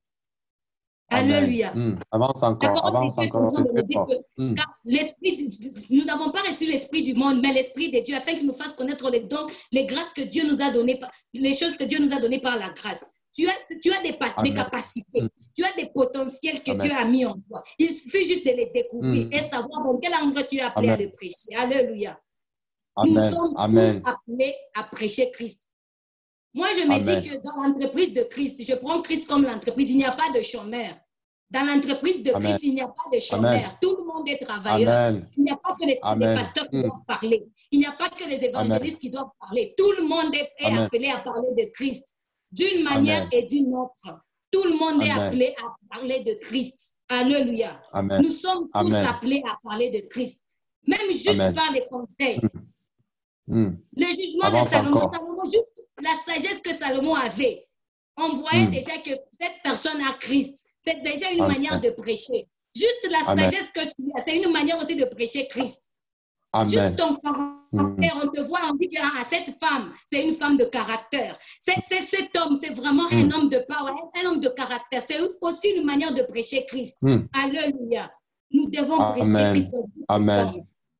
Amen. Alléluia. Mm. Avance La encore. parole de Avance Dieu est en encore. train C'est de nous très dire fort. que Mm. car l'esprit, du- nous n'avons pas reçu l'esprit du monde, mais l'esprit de Dieu, afin qu'il nous fasse connaître les dons, les grâces que Dieu nous a données, par- les choses que Dieu nous a données par la grâce. Tu as, tu as des, pa- des Amen. capacités, Mm. tu as des potentiels que Amen. Dieu a mis en toi. Il suffit juste de les découvrir Mm. et savoir dans quel endroit tu es appelé à Amen. le prêcher. Alléluia. Nous Amen. sommes Amen. tous appelés à prêcher Christ. Moi, je me Amen. dis que dans l'entreprise de Christ, je prends Christ comme l'entreprise, il n'y a pas de chômeurs. Dans l'entreprise de Amen. Christ, il n'y a pas de chômeurs. Amen. Tout le monde est travailleur. Amen. Il n'y a pas que les, les Amen. pasteurs qui Mm. doivent parler. Il n'y a pas que les évangélistes qui doivent parler. Tout le monde est, est Amen. appelé à parler de Christ d'une manière Amen. et d'une autre. Tout le monde est Amen. appelé à parler de Christ. Alléluia. Amen. Nous sommes tous Amen. appelés à parler de Christ. Même juste Amen. par les conseils. Mm. Le jugement de Avance Salomon, encore. Salomon, juste la sagesse que Salomon avait, on voyait Mm. déjà que cette personne a Christ. C'est déjà une Amen. manière de prêcher. Juste la Amen. sagesse que tu as, c'est une manière aussi de prêcher Christ. Amen. Juste ton caractère, on te voit, on dit que ah, cette femme, c'est une femme de caractère. C'est, c'est, cet homme, c'est vraiment mm. un homme de power, un homme de caractère. C'est aussi une manière de prêcher Christ. Mm. Alléluia. Nous devons Amen. Prêcher Christ. Amen.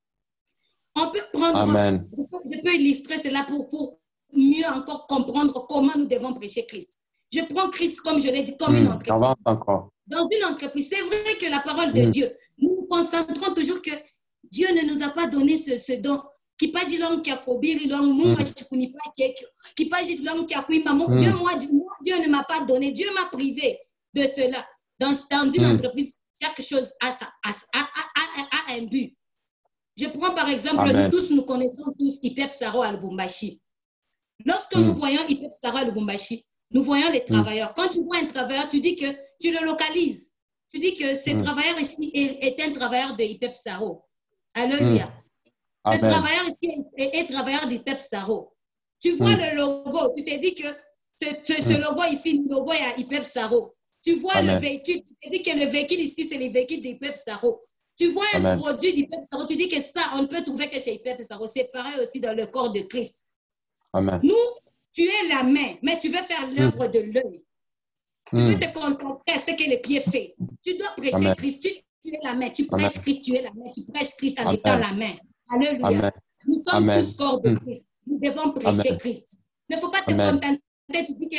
On peut prendre, Amen. Je, peux, je peux illustrer cela pour, pour mieux encore comprendre comment nous devons prêcher Christ. Je prends Christ, comme je l'ai dit, comme mmh, une entreprise. Avance encore. Dans une entreprise, c'est vrai que la parole de mmh. Dieu, nous nous concentrons toujours que Dieu ne nous a pas donné ce, ce don. Qui pas dit l'homme qui a cobi, l'homme moi je connais pas qui pas dit l'homme qui a pris maman. Dieu moi, Dieu ne m'a pas donné. Dieu m'a privé de cela. Dans, dans une mmh. entreprise, chaque chose a, sa, a, a, a, a, a un but. Je prends par exemple, Amen. Nous tous, nous connaissons tous Ipep Saro à Lubumbashi. Lorsque mmh. nous voyons Ipep Saro à Lubumbashi, nous voyons les travailleurs. Mmh. Quand tu vois un travailleur, tu dis que tu le localises. Tu dis que ce mmh. travailleur ici est, est un travailleur de Ipep Saro. Alléluia. Mmh. Ce Amen. travailleur ici est, est, est travailleur d'Ipep Saro. Tu vois mmh. le logo, tu te dis que ce, ce, ce logo ici, le logo est à Ipep Saro. Tu vois Amen. Le véhicule, tu te dis que le véhicule ici, c'est le véhicule d'Ipep Saro. Tu vois un Amen. Produit d'Ipep Saro, tu dis que ça, on peut trouver que c'est Ipep Saro. C'est pareil aussi dans le corps de Christ. Amen. Nous, tu es la main, mais tu veux faire l'œuvre mmh. de l'œil. Tu mmh. veux te concentrer à ce que le pied fait. Tu dois prêcher Amen. Christ. Tu, tu es la main. Tu prêches Amen. Christ, tu es la main. Tu prêches Christ en Amen. Étant la main. Alléluia. Amen. Nous sommes Amen. Tous corps de Christ. Nous devons prêcher Amen. Christ. Il ne faut pas te Amen. Contenter. Tu dis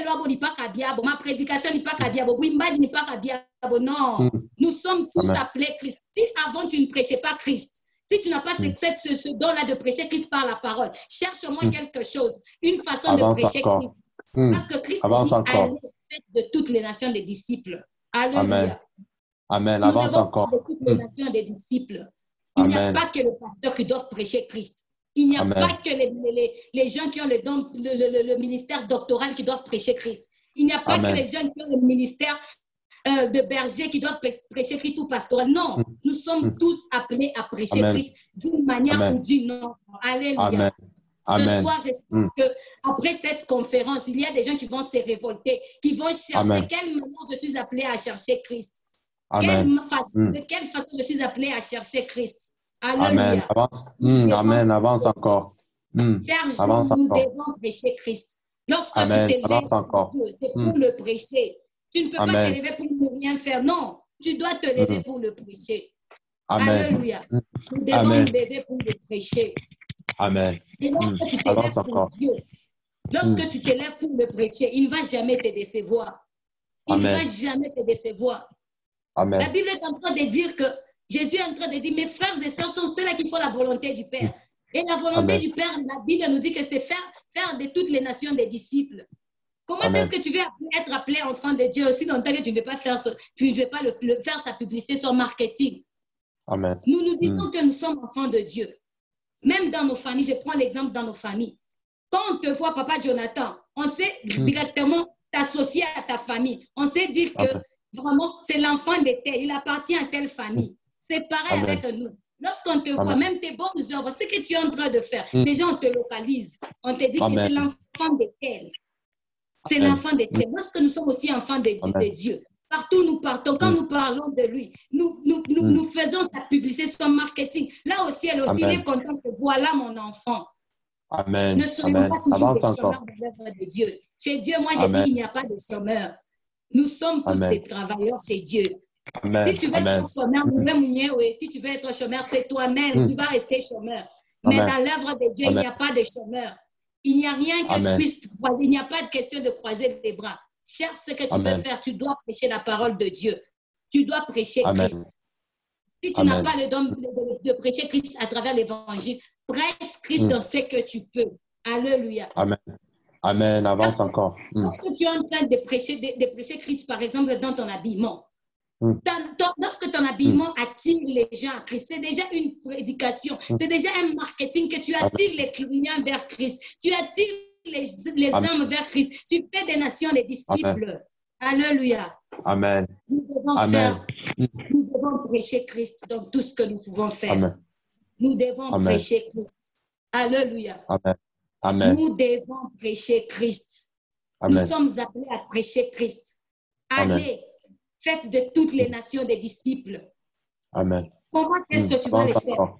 que ma prédication n'est pas kabiabo, n'est pas kabiabo. Non, mm. Nous sommes tous Amen. Appelés Christ. Si avant tu ne prêchais pas Christ, si tu n'as pas mm. cette, ce, ce don-là de prêcher Christ par la parole, cherche-moi mm. quelque chose, une façon Avance de prêcher encore. Christ. Mm. Parce que Christ Avance dit allez de toutes les nations des disciples. Alléluia. Amen. Amen. Nous Avance devons encore. faire de toutes les mm. nations des disciples. Il n'y a pas que le pasteur qui doit prêcher Christ. Il n'y a Amen. Pas que les, les, les gens qui ont le, don, le, le, le ministère doctoral qui doivent prêcher Christ. Il n'y a pas Amen. Que les gens qui ont le ministère euh, de berger qui doivent prêcher Christ ou pastoral. Non, mm. nous sommes mm. tous appelés à prêcher Amen. Christ d'une manière Amen. Ou d'une autre. Alléluia. Amen. Amen. Ce soir, j'espère mm. qu'après cette conférence, il y a des gens qui vont se révolter, qui vont chercher Amen. Quelle manière je suis appelé à chercher Christ. Quelle façon, mm. De quelle façon je suis appelé à chercher Christ. Alléluia. Amen. Avance, mmh, Amen. Avance encore. Mmh. Serge, Avance nous encore. Devons prêcher Christ. Lorsque Amen. tu t'élèves pour Dieu, c'est pour mmh. le prêcher. Tu ne peux Amen. Pas t'élever pour ne rien faire. Non, tu dois te lever mmh. pour le prêcher. Amen. Alléluia. Nous devons Amen. Nous lever pour le prêcher. Amen. Et lorsque mmh. tu t'élèves pour encore. Dieu, lorsque mmh. tu t'élèves pour le prêcher, il ne va jamais te décevoir. Il ne va jamais te décevoir. Amen. La Bible est en train de dire que Jésus est en train de dire, mes frères et sœurs sont ceux-là qui font la volonté du Père. Et la volonté Amen. Du Père, la Bible nous dit que c'est faire, faire de toutes les nations des disciples. Comment Amen. Est-ce que tu veux être appelé enfant de Dieu aussi longtemps que tu ne veux pas faire, tu ne veux pas le, le, faire sa publicité, son marketing? Amen. Nous nous disons mm. que nous sommes enfants de Dieu. Même dans nos familles, je prends l'exemple dans nos familles. Quand on te voit, Papa Jonathan, on sait mm. directement t'associer à ta famille. On sait dire que Amen. Vraiment, c'est l'enfant de tel, il appartient à telle famille. C'est pareil Amen. Avec nous. Lorsqu'on te Amen. Voit, même tes bonnes œuvres, ce que tu es en train de faire, mm. déjà on te localise. On te dit Amen. Que c'est l'enfant de tel. C'est l'enfant de tel. Lorsque nous sommes aussi enfants de, de, de Dieu, partout nous partons, quand mm. nous parlons de lui, nous, nous, nous, mm. nous faisons sa publicité, son marketing. Là aussi, elle aussi, il est content que voilà mon enfant. Amen. Ne soyons Amen. pas toujours Avance des chômeurs de l'œuvre de Dieu. Chez Dieu, moi, j'ai dit qu'il n'y a pas de chômeurs. Nous sommes tous Amen. Des travailleurs chez Dieu. Amen. Si tu veux Amen. être chômeur, mm. si tu veux être chômeur, c'est toi-même, mm. tu vas rester chômeur. Amen. Mais dans l'œuvre de Dieu, Amen. Il n'y a pas de chômeur. Il n'y a rien que Amen. Tu puisses croiser. Il n'y a pas de question de croiser les bras. Cherche ce que tu Amen. Veux faire. Tu dois prêcher la parole de Dieu. Tu dois prêcher Amen. Christ. Si tu Amen. N'as pas le don de, de, de prêcher Christ à travers l'évangile, prêche Christ mm. Dans ce que tu peux. Alléluia. Amen. Amen, avance lorsque, encore. Lorsque mm. tu es en train de prêcher, de, de prêcher Christ, par exemple, dans ton habillement, mm. ton, ton, lorsque ton habillement mm. attire les gens à Christ, c'est déjà une prédication, mm. c'est déjà un marketing que tu attires Amen. Les clients vers Christ, tu attires les, les âmes vers Christ, tu fais des nations des disciples. Amen. Alléluia. Amen. Nous devons, Amen. Faire, nous devons prêcher Christ dans tout ce que nous pouvons faire. Amen. Nous devons Amen. Prêcher Christ. Alléluia. Amen. Amen. Nous devons prêcher Christ. Amen. Nous sommes appelés à prêcher Christ. Allez, Amen. Faites de toutes les nations des disciples. Amen. Comment est-ce que tu vas le faire?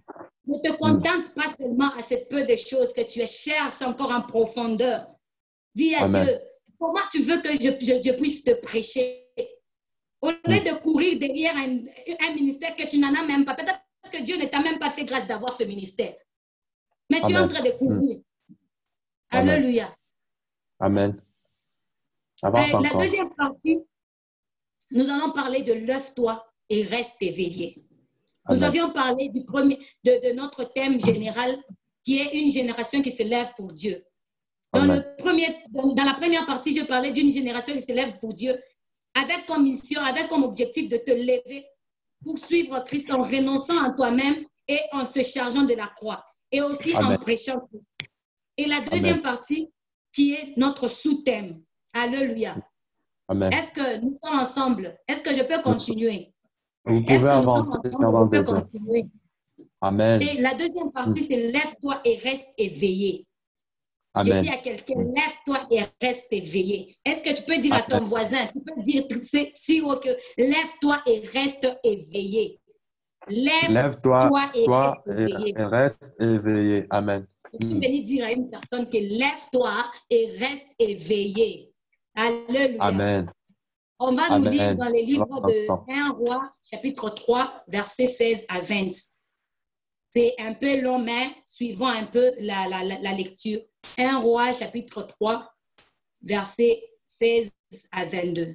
Ne te contente pas seulement à cette peu de choses que tu cherches encore en profondeur. Dis à Amen. Dieu, comment tu veux que je, je, je puisse te prêcher? Au lieu Mm. de courir derrière un, un ministère que tu n'en as même pas, peut-être que Dieu ne t'a même pas fait grâce d'avoir ce ministère. Mais tu es en Amen. train de courir. Mm. Amen. Alléluia. Amen. Euh, Avance la encore. deuxième partie, nous allons parler de lève-toi et reste éveillé. Nous Amen. avions parlé du premier, de, de notre thème général qui est une génération qui se lève pour Dieu. Dans, Amen. le premier, dans, dans la première partie, je parlais d'une génération qui se lève pour Dieu avec comme mission, avec comme objectif de te lever pour suivre Christ en renonçant à toi-même et en se chargeant de la croix et aussi Amen. en prêchant Christ. Et la deuxième Amen. partie qui est notre sous-thème. Alléluia. Amen. Est-ce que nous sommes ensemble? Est-ce que je peux continuer? Vous Est-ce pouvez que nous sommes avancer, ensemble? servant Je de peux Dieu. continuer. Amen. Et la deuxième partie, Mm. c'est lève-toi et reste éveillé. Je Amen. dis à quelqu'un, Mm. lève-toi et reste éveillé. Est-ce que tu peux dire à ton Amen. voisin, tu peux dire si haut que lève-toi et reste éveillé. Lève-toi, Lève-toi et toi, reste et, éveillé. et reste éveillé. Amen. Je suis Mm. venu dire à une personne que lève-toi et reste éveillé. Alléluia. Amen. On va nous lire Amen. dans les livres Avance de encore. un roi, chapitre trois, versets seize à vingt. C'est un peu long, mais suivant un peu la, la, la, la lecture. un roi, chapitre trois, versets seize à vingt-deux.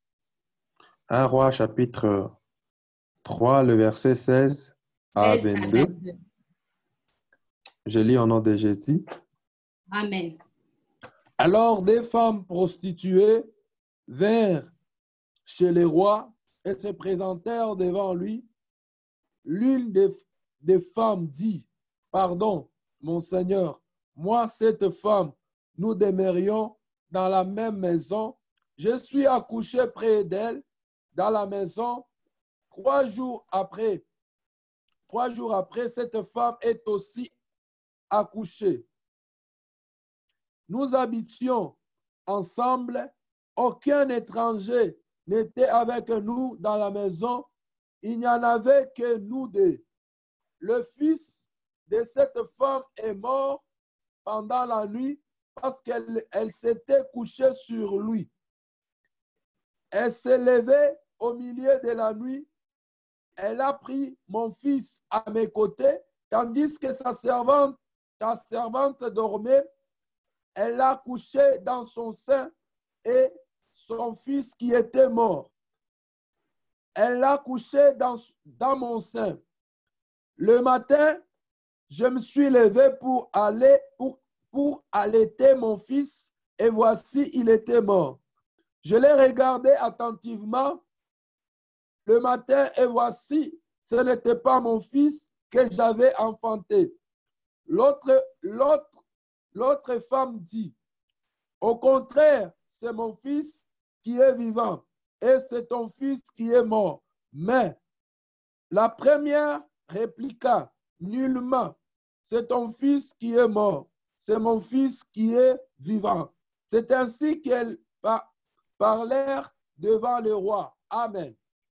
un roi, chapitre trois, le verset seize à seize à vingt-deux. vingt-deux. Je lis au nom de Jésus. Amen. Alors des femmes prostituées vinrent chez les rois et se présentèrent devant lui. L'une des, des femmes dit, « Pardon, mon Seigneur, moi, cette femme, nous demeurions dans la même maison. Je suis accouché près d'elle dans la maison. Trois jours après, trois jours après, cette femme est aussi accouchée. Nous habitions ensemble. Aucun étranger n'était avec nous dans la maison. Il n'y en avait que nous deux. Le fils de cette femme est mort pendant la nuit parce qu'elle elle s'était couchée sur lui. Elle s'est levée au milieu de la nuit. Elle a pris mon fils à mes côtés, tandis que sa servante, sa servante dormait. Elle l'a couché dans son sein et son fils qui était mort. Elle l'a couché dans, dans mon sein. Le matin, je me suis levé pour aller, pour, pour allaiter mon fils et voici, il était mort. Je l'ai regardé attentivement le matin et voici, ce n'était pas mon fils que j'avais enfanté. L'autre, l'autre, l'autre femme dit, au contraire, c'est mon fils qui est vivant et c'est ton fils qui est mort. Mais la première répliqua, nullement, c'est ton fils qui est mort, c'est mon fils qui est vivant. C'est ainsi qu'elles par parlèrent devant le roi. Amen.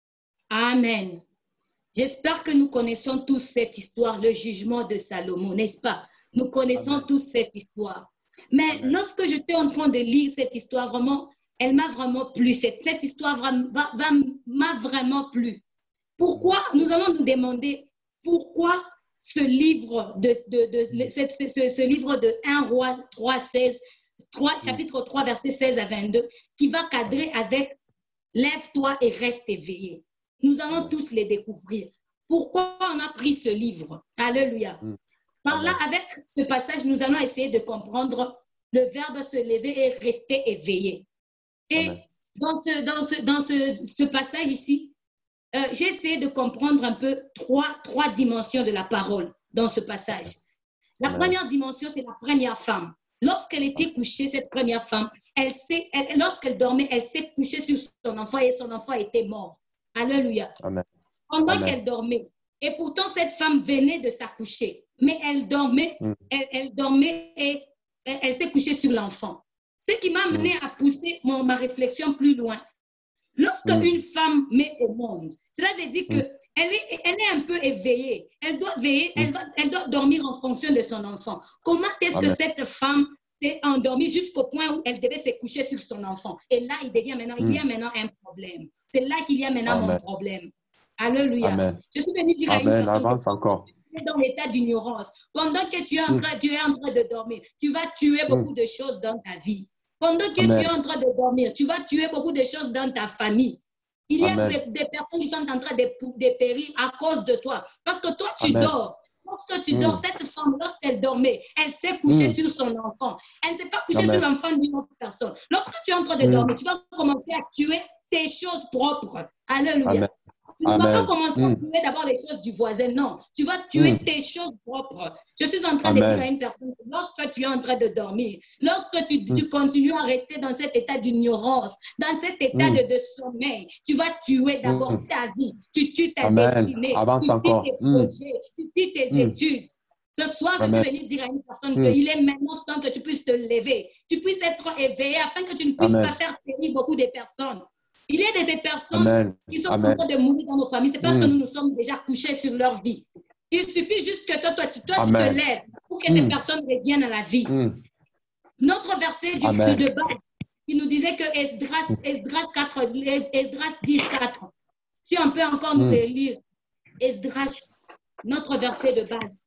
Amen. J'espère que nous connaissons tous cette histoire, le jugement de Salomon, n'est-ce pas? Nous connaissons Amen. tous cette histoire. Mais Amen. lorsque j'étais en train de lire cette histoire, vraiment, elle m'a vraiment plu. Cette, cette histoire va, va, va, m'a vraiment plu. Pourquoi? Nous allons nous demander pourquoi ce livre de, de, de, ce, ce, ce livre de un roi trois, seize, trois, chapitre trois, verset seize à vingt-deux, qui va cadrer avec lève-toi et reste éveillé. Nous allons tous les découvrir. Pourquoi on a pris ce livre? Alléluia. Par là, avec ce passage, nous allons essayer de comprendre le verbe se lever et rester éveillé. Et Amen. dans ce, dans ce, dans ce, ce passage ici, euh, j'ai essayé de comprendre un peu trois, trois dimensions de la parole dans ce passage. La Amen. Première dimension, c'est la première femme. Lorsqu'elle était couchée, cette première femme, elle s'est, elle, lorsqu'elle dormait, elle s'est couchée sur son enfant et son enfant était mort. Alléluia. Amen. Pendant Amen. Qu'elle dormait. Et pourtant, cette femme venait de s'accoucher. Mais elle dormait, mm. elle, elle dormait et elle, elle s'est couchée sur l'enfant. Ce qui m'a amené mm. à pousser mon, ma réflexion plus loin. Lorsqu'une mm. femme met au monde, cela veut dire Mm. qu'elle est, elle est un peu éveillée. Elle doit veiller, elle doit, elle doit dormir en fonction de son enfant. Comment est-ce que Amen. cette femme s'est endormie jusqu'au point où elle devait se coucher sur son enfant? Et là, il devient maintenant, il y a Mm. maintenant un problème. C'est là qu'il y a maintenant mon Amen. problème. Alléluia. Amen. Je suis venue dire à une Amen. personne que Avance encore. tu es dans l'état d'ignorance. Pendant que tu es, en Mm. train, tu es en train de dormir, tu vas tuer beaucoup Mm. de choses dans ta vie. Pendant que tu Amen. es en train de dormir, tu vas tuer beaucoup de choses dans ta famille. Il y a Amen. des personnes qui sont en train de, de périr à cause de toi. Parce que toi, tu Amen. dors. Lorsque tu Mm. dors, cette femme, lorsqu'elle dormait, elle s'est couchée Mm. sur son enfant. Elle ne s'est pas couchée sur Amen. l'enfant d'une autre personne. Lorsque tu es en train de Mm. dormir, tu vas commencer à tuer tes choses propres. Alléluia. Amen. Tu ne vas pas Amen. commencer à Mm. tuer d'abord les choses du voisin. Non, tu vas tuer Mm. tes choses propres. Je suis en train de dire à Amen. une personne, lorsque tu es en train de dormir, lorsque tu, Mm. tu continues à rester dans cet état d'ignorance, dans cet état Mm. de, de sommeil, tu vas tuer d'abord Mm. ta vie, tu tues ta Amen. destinée, Avance tu tues encore. tes Mm. projets, tu tues tes Mm. études. Ce soir, je suis Amen. venue dire à une personne Mm. qu'il est maintenant temps que tu puisses te lever, tu puisses être éveillé afin que tu ne puisses Amen. pas faire périr beaucoup de personnes. Il y a des personnes Amen. qui sont en Amen. train de mourir dans nos familles, c'est parce que Mm. nous nous sommes déjà couchés sur leur vie. Il suffit juste que toi, toi, tu, toi, tu te Amen. lèves pour que ces Mm. personnes reviennent à la vie. Mm. Notre verset du- de, Amen. de base, il nous disait que Esdras, Esdras quatre, Esdras dix, quatre. Si on peut encore nous Mm. le lire, Esdras, notre verset de base.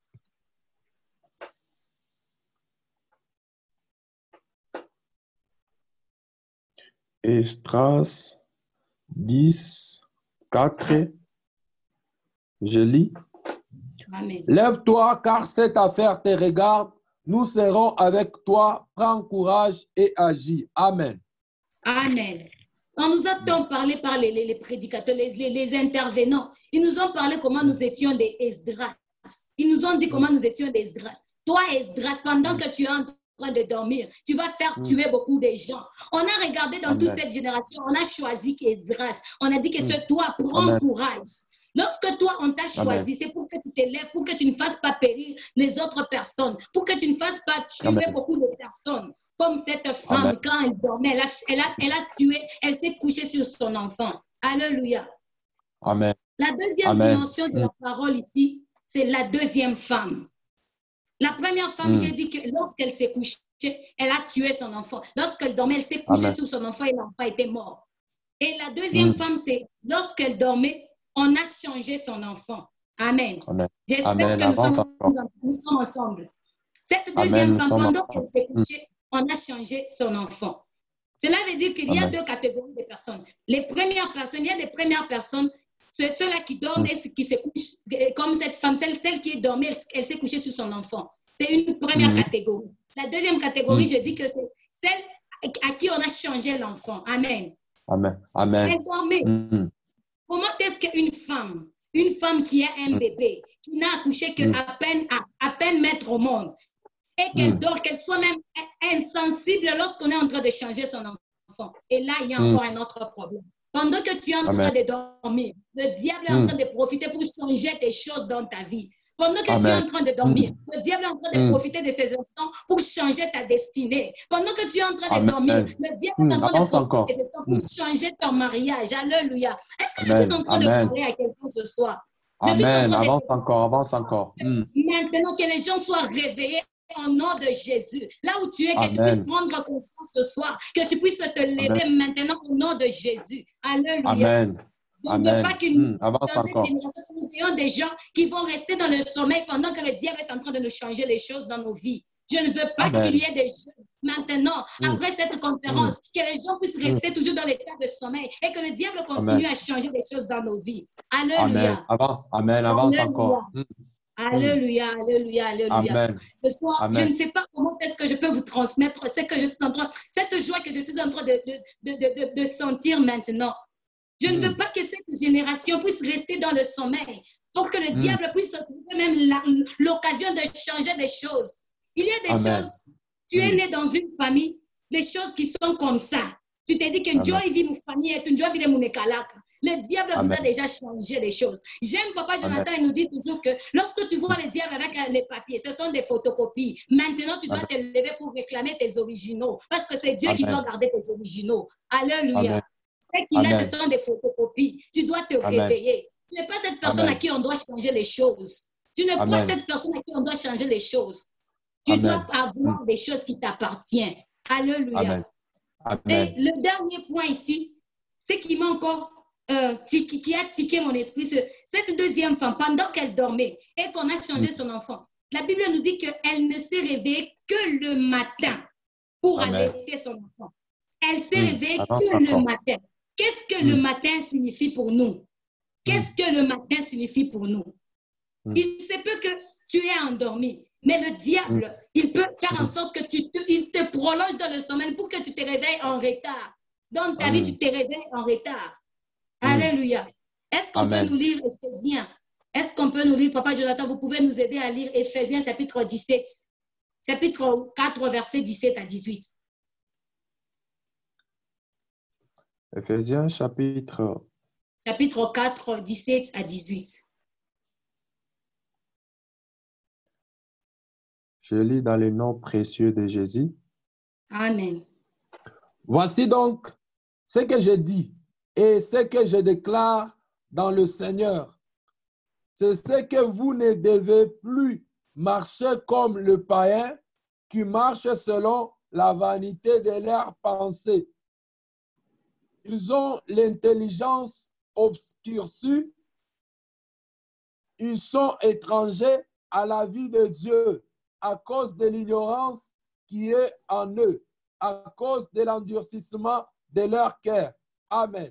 Esdras dix, quatre. Je lis. Amen. Lève-toi, car cette affaire te regarde. Nous serons avec toi. Prends courage et agis. Amen. Amen. Quand nous avons parlé par les, les, les prédicateurs, les, les, les intervenants, ils nous ont parlé comment nous étions des Esdras. Ils nous ont dit comment nous étions des Esdras. Toi, Esdras, pendant que tu es en train de dormir, tu vas faire tuer beaucoup de gens. On a regardé dans Amen. toute cette génération, on a choisi Esdras. On a dit que c'est toi, prends Amen. courage. Lorsque toi, on t'a choisi, c'est pour que tu t'élèves, pour que tu ne fasses pas périr les autres personnes, pour que tu ne fasses pas tuer Amen. beaucoup de personnes. Comme cette femme, Amen. quand elle dormait, elle a, elle a, elle a tué, elle s'est couchée sur son enfant. Alléluia. Amen. La deuxième Amen. dimension de Mm. la parole ici, c'est la deuxième femme. La première femme, Mm. j'ai dit que lorsqu'elle s'est couchée, elle a tué son enfant. Lorsqu'elle dormait, elle s'est couchée Amen. sur son enfant et l'enfant était mort. Et la deuxième Mm. femme, c'est lorsqu'elle dormait, on a changé son enfant. Amen. Amen. J'espère Amen. que nous Avance sommes, encore. nous sommes ensemble. Cette Amen. deuxième Nous femme, sommes pendant ensemble. qu'elle s'est Mm. couchée, on a changé son enfant. Cela veut dire qu'il y a Amen. deux catégories de personnes. Les premières personnes, il y a des premières personnes, c'est ceux-là qui dorment Mm. et qui se couchent, comme cette femme, celle, celle qui est dormie, elle, elle s'est couchée sur son enfant. C'est une première Mm. catégorie. La deuxième catégorie, Mm. je dis que c'est celle à qui on a changé l'enfant. Amen. Amen. Amen. Elle dormait. Mm. Comment est-ce qu'une femme, une femme qui a un Mm. bébé, qui n'a accouché Mm. qu'à peine, à, à peine mettre au monde, et qu'elle Mm. dort, qu'elle soit même insensible lorsqu'on est en train de changer son enfant. Et là, il y a Mm. encore un autre problème. Pendant que tu es en train Amen. de dormir, le diable est en Mm. train de profiter pour changer des choses dans ta vie. Pendant que tu es Amen. en train de dormir, le diable est en train de Mm. profiter de ces instants pour changer ta destinée. Pendant que tu es en train de dormir, Amen. le diable Mm. est en train de Avance profiter encore. de ces instants pour Mm. changer ton mariage. Alléluia. Est-ce que je suis Amen. en train de Amen. parler à quelqu'un ce soir? Je suis en Amen. train de Avance dire encore. Avance encore. Mm. maintenant que les gens soient réveillés au nom de Jésus. Là où tu es, que tu puisses Amen. prendre conscience ce soir, que tu puisses te lever Amen. maintenant au nom de Jésus. Alléluia. Amen. Je ne veux Amen. pas que Mm. nous, Avance dans cette encore. génération, nous ayons des gens qui vont rester dans le sommeil pendant que le diable est en train de nous changer les choses dans nos vies. Je ne veux pas qu'il y Amen. ait des gens maintenant, Mm. après cette Mm. conférence, que les gens puissent Mm. rester toujours dans l'état de sommeil et que le diable continue Amen. à changer des choses dans nos vies. Amen. Alléluia. Avance. Amen. Avance Alléluia. encore. Mm. Mm. Alléluia, alléluia, alléluia. Amen. Ce soir, je Amen. ne sais pas comment est-ce que je peux vous transmettre ce que je suis en train, cette joie que je suis en train de, de, de, de, de sentir maintenant. Je ne veux Mm. pas que cette génération puisse rester dans le sommeil pour que le Mm. diable puisse trouver même la- l'occasion de changer des choses. Il y a des Amen. choses, tu es Mm. né dans une famille, des choses qui sont comme ça. Tu t'es dit que Dieu Amen. vit mon famille et Dieu vit mon écalaka. Le diable vous a Amen. déjà changé les choses. J'aime Papa Amen. Jonathan, il nous dit toujours que lorsque tu vois le diable avec euh, les papiers, ce sont des photocopies. Maintenant, tu dois Amen. te lever pour réclamer tes originaux parce que c'est Dieu qui Amen. doit garder tes originaux. Alléluia. Amen. Ce qu'il a, ce sont des photocopies. Tu dois te Amen. réveiller. Tu n'es pas cette personne Amen. à qui on doit changer les choses. Tu n'es pas cette personne à qui on doit changer les choses. Tu Amen. dois avoir mm. des choses qui t'appartiennent. Alléluia. Amen. Amen. Et le dernier point ici, c'est qui m'a encore euh, qui, qui a tiqué mon esprit, cette deuxième femme, pendant qu'elle dormait et qu'on a changé mm. son enfant, la Bible nous dit qu'elle ne s'est réveillée que le matin pour Amen. allaiter son enfant. Elle s'est mm. réveillée Attends, que attends. le matin. Qu'est-ce que mm. le matin signifie pour nous? Qu'est-ce mm. que le matin signifie pour nous? Mm. Il se peut que tu es endormi, mais le diable, mm. il peut faire en sorte que tu te, il te prolonge dans le sommeil pour que tu te réveilles en retard. Dans ta Amen. vie, tu te réveilles en retard. Mm. Alléluia. Est-ce qu'on peut nous lire Éphésiens? Est-ce qu'on peut nous lire, Papa Jonathan, vous pouvez nous aider à lire Éphésiens chapitre dix-sept, chapitre quatre, versets dix-sept à dix-huit. Éphésiens chapitre... Chapitre quatre, dix-sept à dix-huit. Je lis dans le nom précieux de Jésus. Amen. Voici donc ce que je dis et ce que je déclare dans le Seigneur. C'est ce que vous ne devez plus marcher comme le païen qui marche selon la vanité de leurs pensées. Ils ont l'intelligence obscurcie. Ils sont étrangers à la vie de Dieu à cause de l'ignorance qui est en eux, à cause de l'endurcissement de leur cœur. Amen.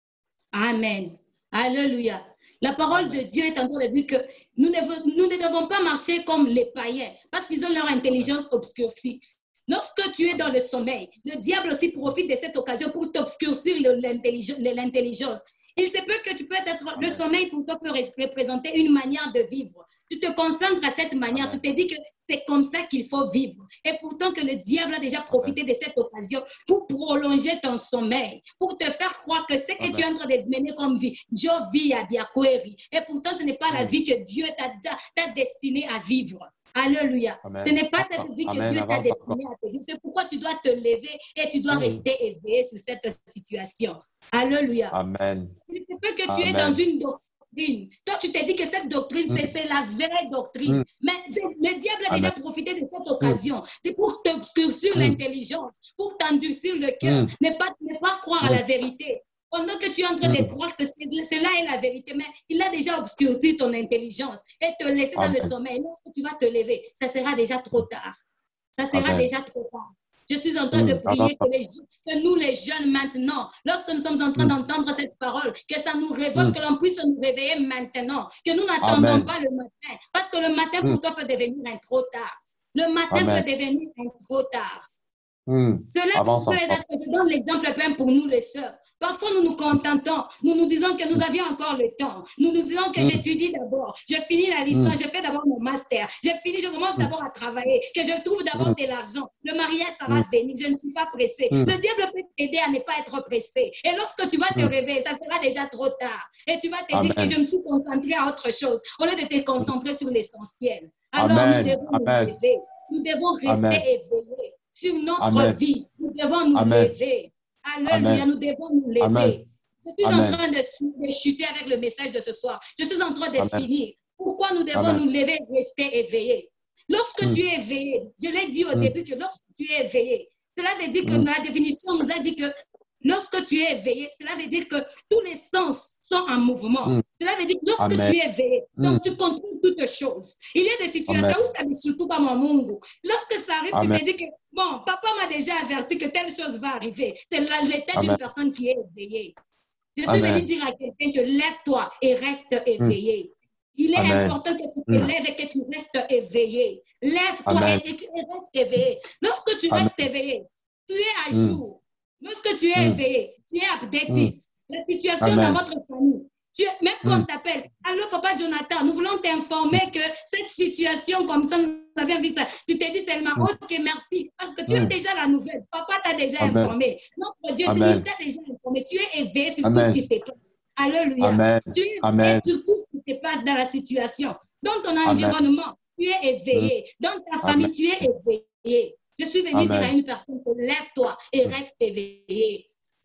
Amen. Alléluia. La parole Amen. de Dieu est en train de dire que nous ne, nous ne devons pas marcher comme les païens parce qu'ils ont leur intelligence obscurcie. Lorsque tu es dans le sommeil, le diable aussi profite de cette occasion pour t'obscurcir l'intelligence. Il se peut que tu peux être, le sommeil pour toi peut représenter une manière de vivre. Tu te concentres à cette manière, Amen. tu te dis que c'est comme ça qu'il faut vivre. Et pourtant que le diable a déjà profité Amen. de cette occasion pour prolonger ton sommeil, pour te faire croire que ce que Amen. tu es en train de mener comme vie, Dieu vit à Biakweri. Et pourtant ce n'est pas la vie que Dieu t'a destiné à vivre. Alléluia. Amen. Ce n'est pas cette vie que Amen. Dieu t'a destinée à te vivre. C'est pourquoi tu dois te lever et tu dois mm. rester éveillé sur cette situation. Alléluia. Amen. Il se peut que tu Amen. es dans une doctrine. Toi, tu t'es dit que cette doctrine, mm. c'est la vraie doctrine. Mm. Mais le diable a Amen. déjà profité de cette occasion mm. pour t'obscurcir mm. l'intelligence, pour t'endurcir le cœur, mm. ne pas, ne pas croire mm. à la vérité. Pendant que tu es en train de croire que cela est la vérité, mais il a déjà obscurci ton intelligence et te laisser dans Amen. le sommeil. Lorsque tu vas te lever, ça sera déjà trop tard. Ça sera Amen. déjà trop tard. Je suis en train de prier que, les, que nous, les jeunes, maintenant, lorsque nous sommes en train d'entendre cette parole, que ça nous révolte, que l'on puisse nous réveiller maintenant, que nous n'attendons pas le matin. Parce que le matin, pour toi, peut devenir un trop tard. Le matin Amen. peut devenir un trop tard. Mmh. Cela Avance peut être, je donne l'exemple même pour nous les sœurs. Parfois, nous nous contentons. Nous nous disons que nous avions encore le temps. Nous nous disons que mmh. j'étudie d'abord. Je finis la licence. Mmh. Je fais d'abord mon master. Je finis, je commence mmh. d'abord à travailler. Que je trouve d'abord mmh. de l'argent. Le mariage, ça va mmh. venir. Je ne suis pas pressée. Mmh. Le diable peut t'aider à ne pas être pressé. Et lorsque tu vas te mmh. réveiller, ça sera déjà trop tard. Et tu vas te Amen. dire que je me suis concentrée à autre chose au lieu de te concentrer sur l'essentiel. Alors, Amen. nous devons Amen. nous lever. Nous devons rester Amen. éveillés sur notre Amen. vie. Nous devons nous Amen. lever. Alléluia, nous devons nous lever. Amen. Je suis Amen. en train de, de chuter avec le message de ce soir. Je suis en train de Amen. finir. Pourquoi nous devons Amen. nous lever et rester éveillés? Lorsque mm. tu es éveillé, je l'ai dit au mm. début que lorsque tu es éveillé, cela veut dire que mm. la définition nous a dit que lorsque tu es éveillé, cela veut dire que tous les sens sont en mouvement. Mm. Cela veut dire que lorsque Amen. tu es éveillé, donc mm. tu contrôles toutes choses. Il y a des situations Amen. où ça me surtout dans mon monde. Lorsque ça arrive, Amen. tu te dis que bon, papa m'a déjà averti que telle chose va arriver. C'est l'état d'une personne qui est éveillée. Je suis venue dire à quelqu'un que lève-toi et reste éveillé. Mm. Il est Amen. important que tu te mm. lèves et que tu restes éveillé. Lève-toi et, et tu restes éveillé. Lorsque tu Amen. restes éveillé, tu es à jour. Mm. Lorsque tu es mm. éveillé, tu es updated. Mm. La situation Amen. dans votre famille. Tu, même quand on t'appelle, allô papa Jonathan, nous voulons t'informer que cette situation comme ça, nous avions vu ça. Tu t'es dit seulement, mm. ok, merci, parce que tu mm. as déjà la nouvelle. Papa t'a déjà Amen. informé. Notre Dieu Amen. t'a déjà informé. Tu es éveillé sur Amen. tout ce qui se passe. Alléluia. Amen. Tu es éveillé sur tout ce qui se passe dans la situation. Dans ton environnement, Amen. tu es éveillé. Mm. Dans ta famille, Amen. tu es éveillé. Je suis venue Amen. dire à une personne, lève-toi et reste éveillé.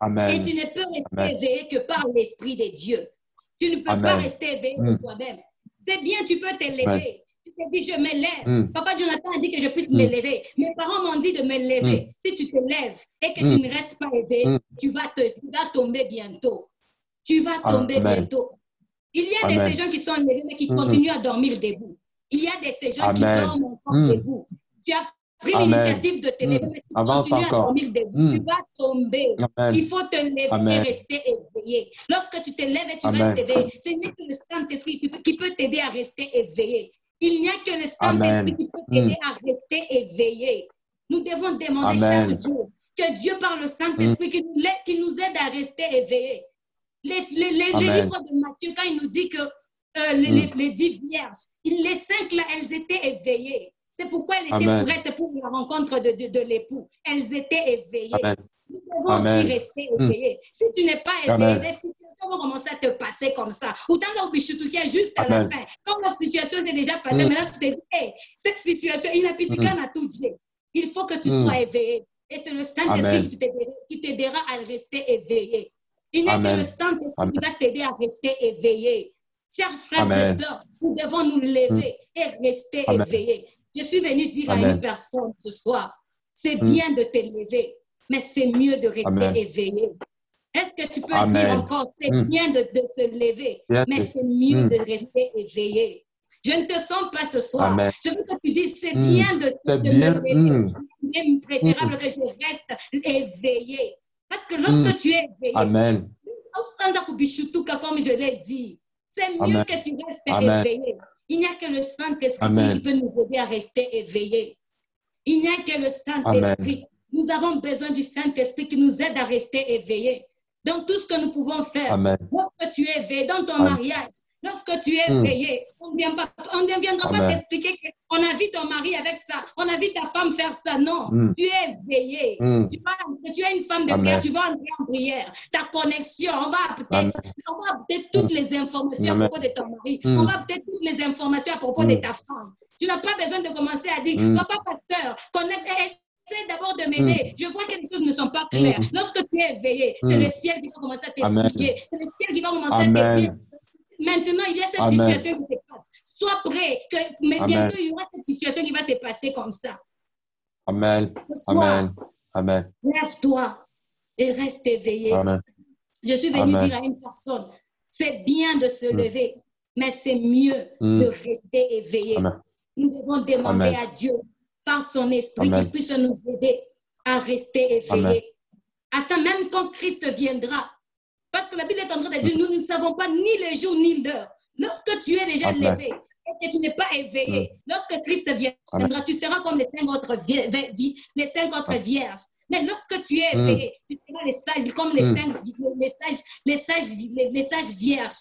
Amen. Et tu ne peux rester Amen. éveillé que par l'Esprit de Dieu. Tu ne peux Amen. pas rester éveillé Mm. de toi-même. C'est bien, tu peux t'élever. Tu te dis, je me lève. Mm. Papa Jonathan a dit que je puisse Mm. me lever. Mes parents m'ont dit de me lever. Mm. Si tu te lèves et que Mm. tu ne restes pas éveillé, Mm. tu vas, te, tu vas tomber bientôt. Tu vas tomber Amen. bientôt. Il y a Amen. de ces gens qui sont levés, mais qui Mm. continuent à dormir debout. Il y a de ces gens qui Amen. dorment encore Mm. debout. Tu as pris Amen. l'initiative de te lever, Mm. mais tu Avance continues à encore. dormir debout. Mm. Tu vas tomber. Amen. Il faut te lever et Amen. rester éveillé. Lorsque tu te lèves et tu Amen. restes éveillé, ce n'est que le Saint-Esprit qui peut- qui peut t'aider à rester éveillé. Il n'y a que le Saint-Esprit Amen. qui peut Mm. t'aider à rester éveillé. Nous devons demander Amen. chaque jour que Dieu, par le Mm. Saint-Esprit, qui nous aide- qui nous aide à rester éveillés. Les, les, les, les Amen. livres de Matthieu, quand il nous dit que euh, les, Mm. les, les dix vierges, il- les cinq là, elles étaient éveillées. C'est pourquoi elles étaient Amen. prêtes pour la rencontre de, de, de l'époux. Elles étaient éveillées. Amen. Nous devons aussi Amen. rester Mm. éveillés. Si tu n'es pas éveillé, Amen. des situations vont commencer à te passer comme ça. Ou dans un bichoutou qui est juste à la Amen. fin. Quand la situation est déjà passée, Mm. maintenant tu te dis, hey, cette situation, il n'a plus dit Mm. qu'un a tout dit. Il faut que tu Mm. sois éveillé. Et c'est le Saint-Esprit Amen. qui t'aidera, qui t'aidera à rester éveillé. Il n'est que le Amen. Saint-Esprit qui Amen. va t'aider à rester éveillé. Chers frères et Amen. sœurs, nous devons nous Mm. lever et rester Amen. éveillés. Je suis venue dire à une Amen. personne ce soir, c'est Mm. bien de te lever, mais c'est mieux de rester Amen. éveillé. Est-ce que tu peux Amen. dire encore, c'est Mm. bien de, de se lever, Yes. mais c'est mieux Mm. de rester éveillé. Je ne te sens pas ce soir. Amen. Je veux que tu dises, c'est Mm. bien de, C'est de me bien. lever. Mm. Il est Mm. préférable que je reste éveillé. Parce que lorsque Mm. tu es éveillé, Amen. comme je l'ai dit, c'est mieux Amen. que tu restes Amen. éveillé. Il n'y a que le Saint-Esprit Amen. qui peut nous aider à rester éveillés. Il n'y a que le Amen. Saint-Esprit. Nous avons besoin du Saint-Esprit qui nous aide à rester éveillés. Donc, tout ce que nous pouvons faire, Amen. lorsque tu es éveillé dans ton Amen. mariage, lorsque tu es Mm. éveillé, on ne vient pas- on ne viendra pas Amen. t'expliquer qu'on a vu ton mari avec ça, on a vu ta femme faire ça. Non, Mm. tu es éveillé. Mm. Tu, vas, tu es une femme de Amen. prière, tu vas entrer en prière. Ta connexion, on va Amen. peut-être on va peut-être Mm. toutes les informations à Amen. propos de ton mari. Mm. On va peut-être toutes les informations à propos de Mm. ta femme. Tu n'as pas besoin de commencer à dire, Mm. papa pasteur, connecte. Essaie d'abord de Mm. m'aider. Je vois que les choses ne sont pas claires. Mm. Lorsque tu es éveillé, c'est Mm. le ciel qui va commencer à Amen. t'expliquer. C'est le ciel qui va commencer à te dire, Amen. maintenant, il y a cette Amen. situation qui se passe. Sois prêt, que, mais Amen. bientôt, il y aura cette situation qui va se passer comme ça. Amen. Ce soir, Amen. Amen. lève-toi et reste éveillé. Amen. Je suis venue Amen. dire à une personne, c'est bien de se Mm. lever, mais c'est mieux Mm. de rester éveillé. Amen. Nous devons demander Amen. à Dieu, par son esprit, Amen. qu'il puisse nous aider à rester éveillés. Afin même quand Christ viendra. Parce que la Bible est en train de dire, nous ne savons pas ni le jour ni l'heure. Lorsque tu es déjà Amen. levé et que tu n'es pas éveillé, Mm. lorsque Christ viendra, Amen. tu seras comme les cinq autres, vier- vi- les cinq autres vierges. Mais lorsque tu es Mm. éveillé, tu seras les sages, comme les, Mm. cinq, les, sages, les, sages, les, les sages vierges.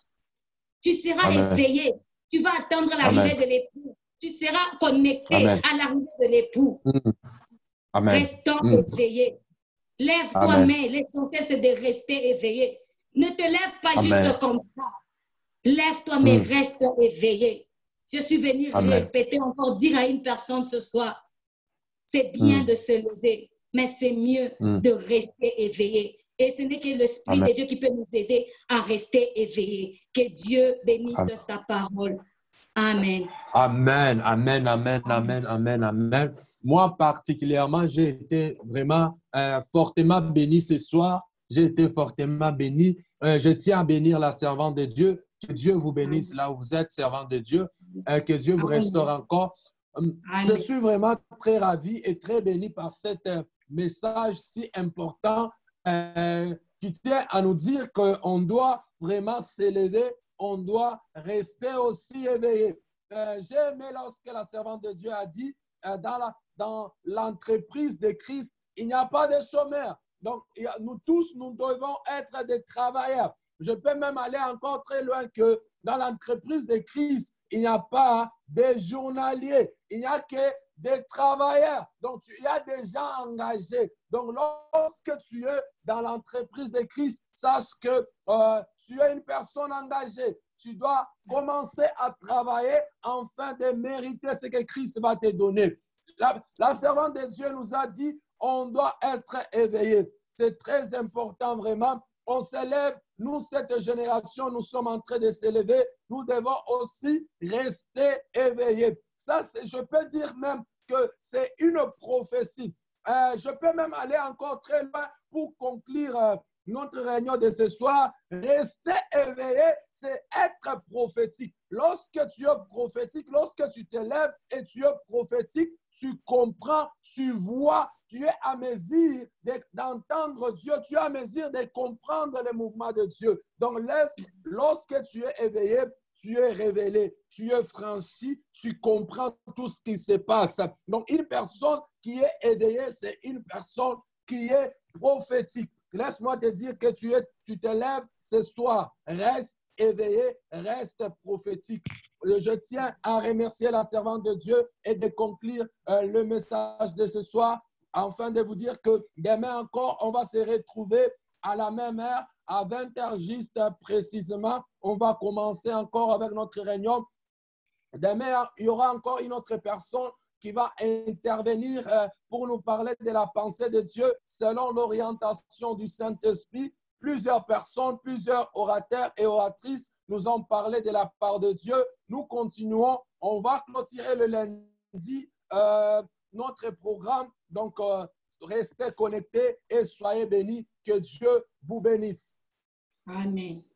Tu seras Amen. éveillé. Tu vas attendre l'arrivée Amen. de l'époux. Tu seras connecté Amen. à l'arrivée de l'époux. Mm. Amen. Restons Mm. éveillés. Lève-toi, Amen. mais l'essentiel, c'est de rester éveillé. Ne te lève pas Amen. juste comme ça. Lève-toi, mais Mm. reste éveillé. Je suis venue Amen. répéter encore, dire à une personne ce soir, c'est bien Mm. de se lever, mais c'est mieux Mm. de rester éveillé. Et ce n'est que l'Esprit Amen. de Dieu qui peut nous aider à rester éveillé. Que Dieu bénisse Amen. sa parole. Amen. Amen, amen, amen, amen, amen, amen. Moi, particulièrement, j'ai été vraiment euh, fortement béni ce soir. J'ai été fortement béni. Euh, je tiens à bénir la servante de Dieu. Que Dieu vous bénisse là où vous êtes, servante de Dieu. Euh, que Dieu vous Amen. restaure encore. Euh, Je Amen. suis vraiment très ravi et très béni par cet euh, message si important euh, qui tient à nous dire qu'on doit vraiment s'élever, on doit rester aussi éveillé. Euh, J'ai aimé lorsque la servante de Dieu a dit euh, dans la, dans l'entreprise de Christ, il n'y a pas de chômeurs. Donc, il y a- nous tous, nous devons être des travailleurs. Je peux même aller encore très loin que dans l'entreprise de Christ, il n'y a pas de journaliers, il n'y a que des travailleurs. Donc, tu- il y a des gens engagés. Donc, lorsque tu es dans l'entreprise de Christ, sache que euh, tu es une personne engagée. Tu dois commencer à travailler afin de mériter ce que Christ va te donner. La, la servante de Dieu nous a dit, on doit être éveillé. c'est très important vraiment. On s'élève, nous, cette génération, nous sommes en train de s'élever. Nous devons aussi rester éveillés. Ça, je peux dire même que c'est une prophétie. Euh, je peux même aller encore très loin pour conclure euh, notre réunion de ce soir. Rester éveillé, c'est être prophétique. Lorsque tu es prophétique, lorsque tu te lèves et tu es prophétique, tu comprends, tu vois, tu es à mesure d'entendre Dieu, tu es à mesure de comprendre les mouvements de Dieu. Donc, laisse, lorsque tu es éveillé, tu es révélé, tu es franchi, tu comprends tout ce qui se passe. Donc, une personne qui est éveillée, c'est une personne qui est prophétique. Laisse-moi te dire que tu, es, tu te lèves ce soir, reste éveillé, reste prophétique. Je tiens à remercier la servante de Dieu et de conclure euh, le message de ce soir, afin de vous dire que demain encore, on va se retrouver à la même heure, à vingt heures juste précisément. On va commencer encore avec notre réunion. Demain, il y aura encore une autre personne qui va intervenir euh, pour nous parler de la pensée de Dieu selon l'orientation du Saint-Esprit. Plusieurs personnes, plusieurs orateurs et oratrices nous ont parlé de la part de Dieu. Nous continuons. On va clôturer le lundi euh, notre programme. Donc, euh, restez connectés et soyez bénis. Que Dieu vous bénisse. Amen.